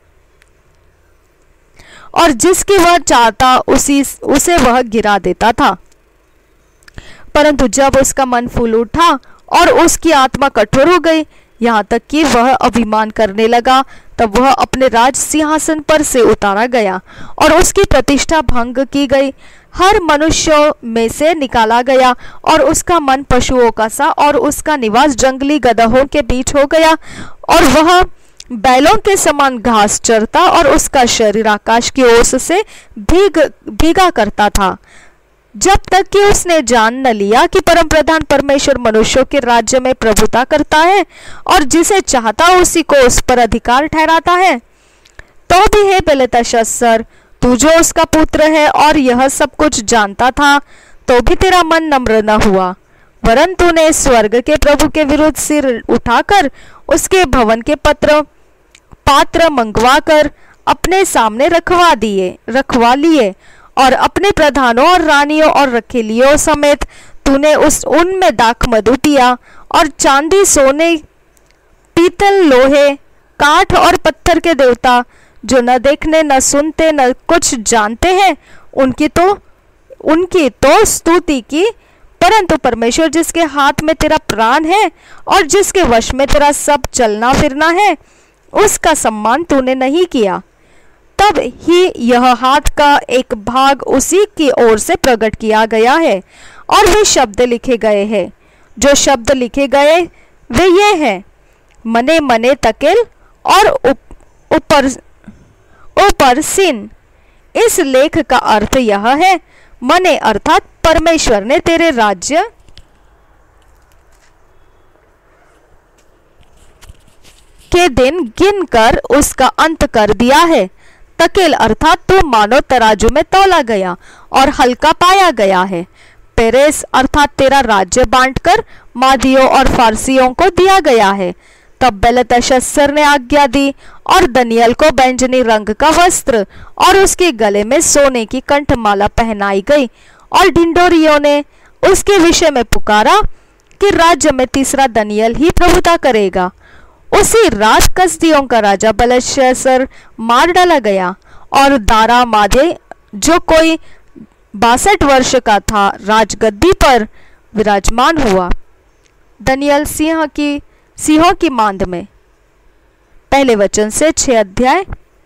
और जिसकी वह चाहता उसे वह गिरा देता था। परंतु जब उसका मन फूल उठा और उसकी आत्मा कठोर हो गई, यहाँ तक कि वह अभिमान करने लगा, तब वह अपने राज सिंहासन पर से उतारा गया और उसकी प्रतिष्ठा भंग की गई। हर मनुष्यों में से निकाला गया और उसका मन पशुओं का सा और उसका निवास जंगली गदहों के बीच हो गया, और वह बैलों के समान घास चरता और उसका शरीर आकाश की ओस से भीगा करता था, जब तक कि उसने जान न लिया कि परम प्रधान परमेश्वर मनुष्यों के राज्य में प्रभुता करता है और जिसे चाहता उसी को उस पर अधिकार ठहराता है। तो भी हे बेलतशस्सर, तू जो उसका पुत्र है और यह सब कुछ जानता था, तो भी तेरा मन नम्र न हुआ, वरन तूने स्वर्ग के प्रभु के विरुद्ध सिर उठाकर उसके भवन के पात्र मंगवाकर अपने सामने रखवा लिए, और अपने प्रधानों और रानियों और रखेलियों समेत तूने उनमें दाख मधु पिया, और चांदी, सोने, पीतल, लोहे, काठ और पत्थर के देवता जो न देखने न सुनते न कुछ जानते हैं, उनकी तो स्तुति की। परंतु परमेश्वर जिसके हाथ में तेरा प्राण है और जिसके वश में तेरा सब चलना फिरना है, उसका सम्मान तूने नहीं किया। तब ही यह हाथ का एक भाग उसी की ओर से प्रकट किया गया है, और वे शब्द लिखे गए हैं। जो शब्द लिखे गए वे ये हैं, मने मने तकेल और ऊपर सिन। इस लेख का अर्थ यह है, मने अर्थात परमेश्वर ने तेरे राज्य के दिन गिनकर उसका अंत कर दिया है। तकेल अर्थात तू मानो तराजू में तौला गया और हल्का पाया गया है। पेरेस अर्थात तेरा राज्य बांटकर मादियों और फारसियों को दिया गया है। तब बेलतशस्सर ने आज्ञा दी और दनियल को बैंजनी रंग का वस्त्र और उसके गले में सोने की कंठमाला पहनाई गई, और ढिंढोरियों ने उसके विषय में पुकारा कि राज्य में तीसरा दनियल ही प्रभुता करेगा। उसी रात कसदियों का राजा बेलशस्सर मार डाला गया, और दारा मादे जो कोई 62 वर्ष का था राजगद्दी पर विराजमान हुआ। दनियल सिंहों की मांद में। पहले वचन से 6 अध्याय।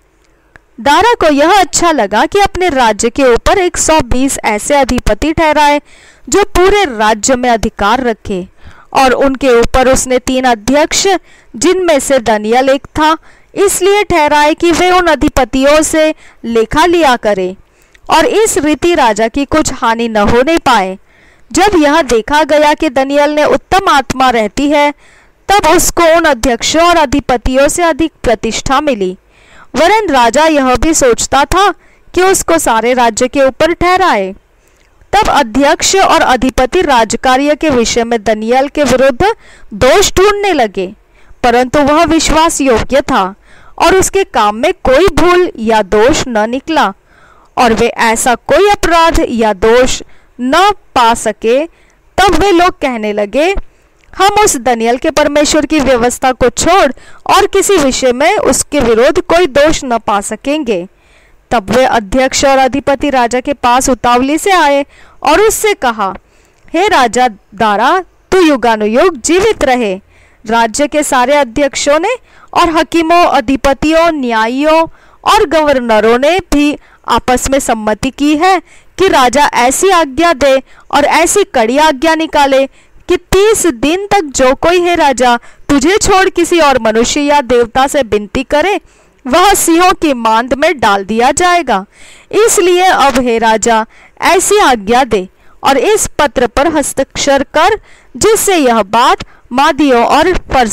दारा को यह अच्छा लगा कि अपने राज्य के ऊपर 120 ऐसे अधिपति ठहराए जो पूरे राज्य में अधिकार रखे, और उनके ऊपर उसने 3 अध्यक्ष, जिनमें से दनियल एक था, इसलिए ठहराए कि वे उन अधिपतियों से लेखा लिया करे, और इस रीति राजा की कुछ हानि न होने पाए। जब यह देखा गया कि दनियल ने उत्तम आत्मा रहती है, तब उसको उन अध्यक्षों और अधिपतियों से अधिक प्रतिष्ठा मिली। वरन राजा यह भी सोचता था कि उसको सारे राज्य के ऊपर ठहराए। तब अध्यक्ष और अधिपति राजकार्य के विषय में दनियल के विरुद्ध दोष ढूंढने लगे, परंतु वह विश्वास योग्य था और उसके काम में कोई भूल या दोष न निकला, और वे ऐसा कोई अपराध या दोष न पा सके। तब वे लोग कहने लगे, हम उस दनियल के परमेश्वर की व्यवस्था को छोड़ और किसी विषय में उसके विरुद्ध कोई दोष न पा सकेंगे। तब वे अध्यक्ष और अधिपति राजा के पास उतावली से आए और उससे कहा, हे राजा दारा, तू युगानुयुग जीवित रहे। राज्य के सारे अध्यक्षों ने और हकीमों, अधिपतियों, न्यायियों और गवर्नरों ने भी आपस में सम्मति की है कि राजा ऐसी आज्ञा दे और ऐसी कड़ी आज्ञा निकाले कि 30 दिन तक जो कोई है राजा तुझे छोड़ किसी और मनुष्य या देवता से विनती करे वह सिंहों की मांद में डाल दिया जाएगा। इसलिए अब हे राजा ऐसी आज्ञा दे और इस पत्र पर हस्ताक्षर कर जिससे यह बात मादियों और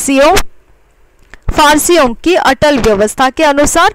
फारसियों की अटल व्यवस्था के अनुसार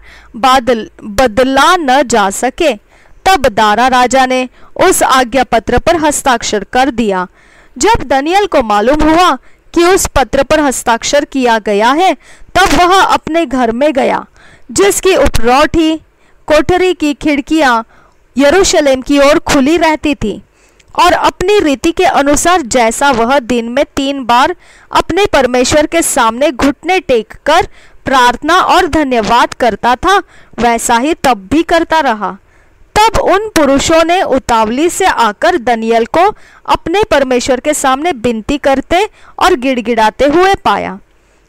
बदला न जा सके। तब दारा राजा ने उस आज्ञा पत्र पर हस्ताक्षर कर दिया। जब दानियेल को मालूम हुआ कि उस पत्र पर हस्ताक्षर किया गया है तब वह अपने घर में गया जिसकी उपरौठी कोठरी की खिड़कियां यरूशलेम की ओर खुली रहती थी और अपनी रीति के अनुसार जैसा वह दिन में 3 बार अपने परमेश्वर के सामने घुटने टेक कर प्रार्थना और धन्यवाद करता था वैसा ही तब भी करता रहा। तब उन पुरुषों ने उतावली से आकर दानियेल को अपने परमेश्वर के सामने विनती करते और गिड़गिड़ाते हुए पाया।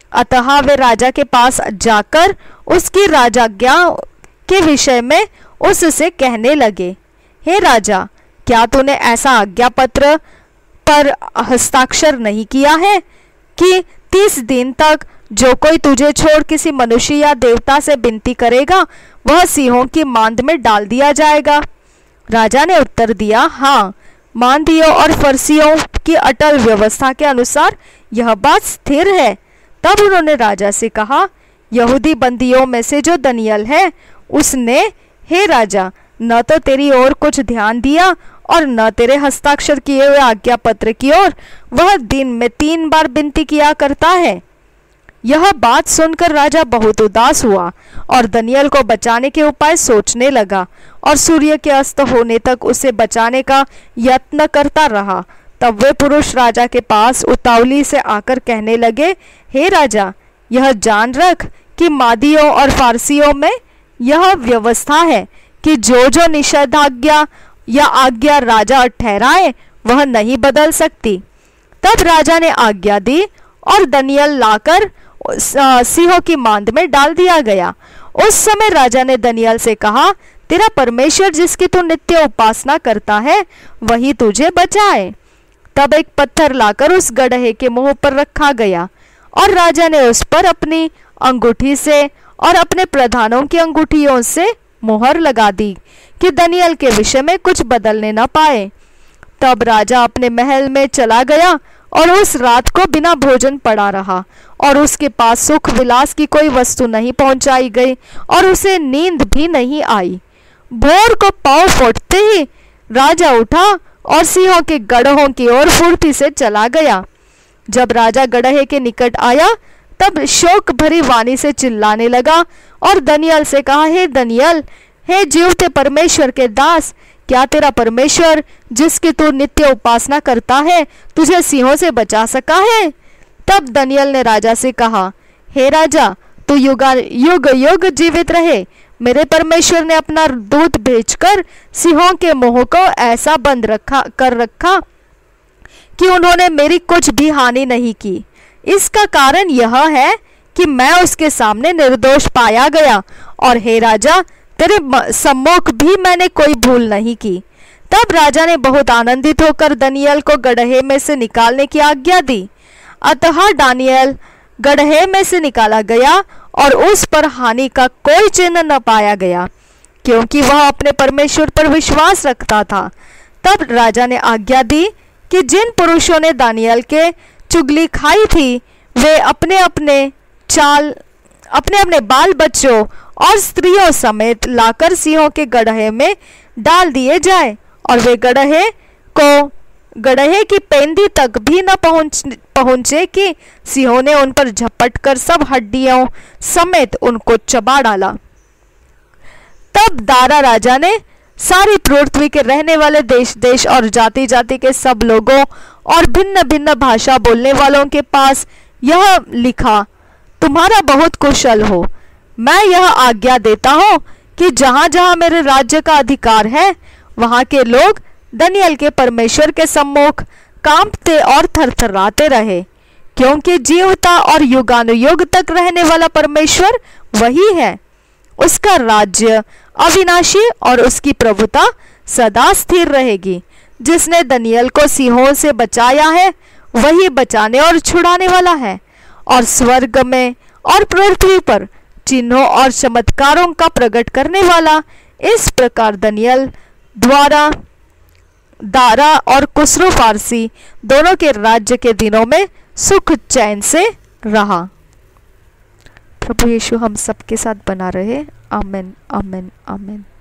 अतः वे राजा के पास जाकर उसकी राजाज्ञा के विषय में उससे कहने लगे, हे राजा, क्या तूने ऐसा आज्ञा पत्र पर हस्ताक्षर नहीं किया है कि 30 दिन तक जो कोई तुझे छोड़ किसी मनुष्य या देवता से विनती करेगा वह सिंहों की मांद में डाल दिया जाएगा? राजा ने उत्तर दिया, हाँ, मादियों और फरसियों की अटल व्यवस्था के अनुसार यह बात स्थिर है। तब उन्होंने राजा से कहा, यहूदी बंदियों में से जो दानियेल है उसने, हे राजा, न तो तेरी ओर कुछ ध्यान दिया और न तेरे हस्ताक्षर किए हुए आज्ञा पत्र की ओर। वह दिन में 3 बार विनती किया करता है। यह बात सुनकर राजा बहुत उदास हुआ और दानियेल को बचाने के उपाय सोचने लगा और सूर्य के अस्त होने तक उसे बचाने का यत्न करता रहा। तब वे पुरुष राजा के पास उतावली से आकर कहने लगे, हे राजा, यह जान रख कि मादियों और फारसियों में यह व्यवस्था है कि जो निषेधाज्ञा या आज्ञा राजा ठहराए वह नहीं बदल सकती। तब राजा ने आज्ञा दी और दानियेल लाकर सिंहों की मांद में डाल दिया गया। उस समय राजा ने दानियेल से कहा, तेरा परमेश्वर जिसकी तू नित्य उपासना करता है वही तुझे बचाए। तब एक पत्थर लाकर उस गड्ढे के मुंह पर रखा गया और राजा ने उस पर अपनी अंगूठी से और अपने प्रधानों की अंगूठियों से मोहर लगा दी कि दानियेल के विषय में कुछ बदलने न पाए। तब राजा अपने महल में चला गया और उस रात को बिना भोजन पड़ा रहा और उसके पास सुख विलास की कोई वस्तु नहीं पहुंचाई गई और उसे नींद भी नहीं आई। भोर को पाँव फूटते ही राजा उठा और सिंहों के गड्ढों की ओर फुर्ती से चला गया। जब राजा गड्ढे के निकट आया तब शोक भरी वाणी से चिल्लाने लगा और दानियेल से कहा, हे दानियेल, हे जीवते परमेश्वर के दास, क्या तेरा परमेश्वर जिसकी तू नित्य उपासना करता है तुझे सिंहों से बचा सका है? तब दानियेल ने राजा से कहा, हे राजा, तू युग युग जीवित रहे। मेरे परमेश्वर ने अपना दूत भेजकर सिंहों के मुंह को ऐसा बंद कर रखा कि उन्होंने मेरी कुछ भी हानि नहीं की। इसका कारण यह है कि मैं उसके सामने निर्दोष पाया गया और हे राजा, तेरे सम्मुख भी मैंने कोई भूल नहीं की। तब राजा ने बहुत आनंदित होकर दानियेल को गड्ढे में से निकालने की आज्ञा दी। अतः दानियेल गड्ढे में से निकाला गया और उस पर हानि का कोई चिन्ह न पाया गया क्योंकि वह अपने परमेश्वर पर विश्वास रखता था। तब राजा ने आज्ञा दी कि जिन पुरुषों ने दानियेल के चुगली खाई थी वे अपने अपने बाल बच्चों और स्त्रियों समेत लाकर सिंहों के गड्ढे में डाल दिए जाए और वे गड्ढे की पेंदी तक भी न पहुंचे कि सिंहों ने उन पर झपट कर सब हड्डियों समेत उनको चबा डाला। तब दारा राजा ने सारी पृथ्वी के रहने वाले देश देश और जाति जाति के सब लोगों और भिन्न भिन्न भाषा बोलने वालों के पास यह लिखा, तुम्हारा बहुत कुशल हो। मैं यह आज्ञा देता हूँ कि जहाँ जहाँ मेरे राज्य का अधिकार है वहाँ के लोग दानियेल के परमेश्वर के सम्मुख कांपते और थरथराते रहे क्योंकि जीवता और युगानुयुग तक रहने वाला परमेश्वर वही है। उसका राज्य अविनाशी और उसकी प्रभुता सदा स्थिर रहेगी। जिसने दनियल को सिंहों से बचाया है वही बचाने और छुड़ाने वाला है, और स्वर्ग में और पृथ्वी पर चिन्हों और चमत्कारों का प्रकट करने वाला। इस प्रकार दनियल द्वारा दारा और कुसरू फारसी दोनों के राज्य के दिनों में सुख चैन से रहा। प्रभु यीशु हम सबके साथ बना रहे। आमीन, आमीन, आमीन।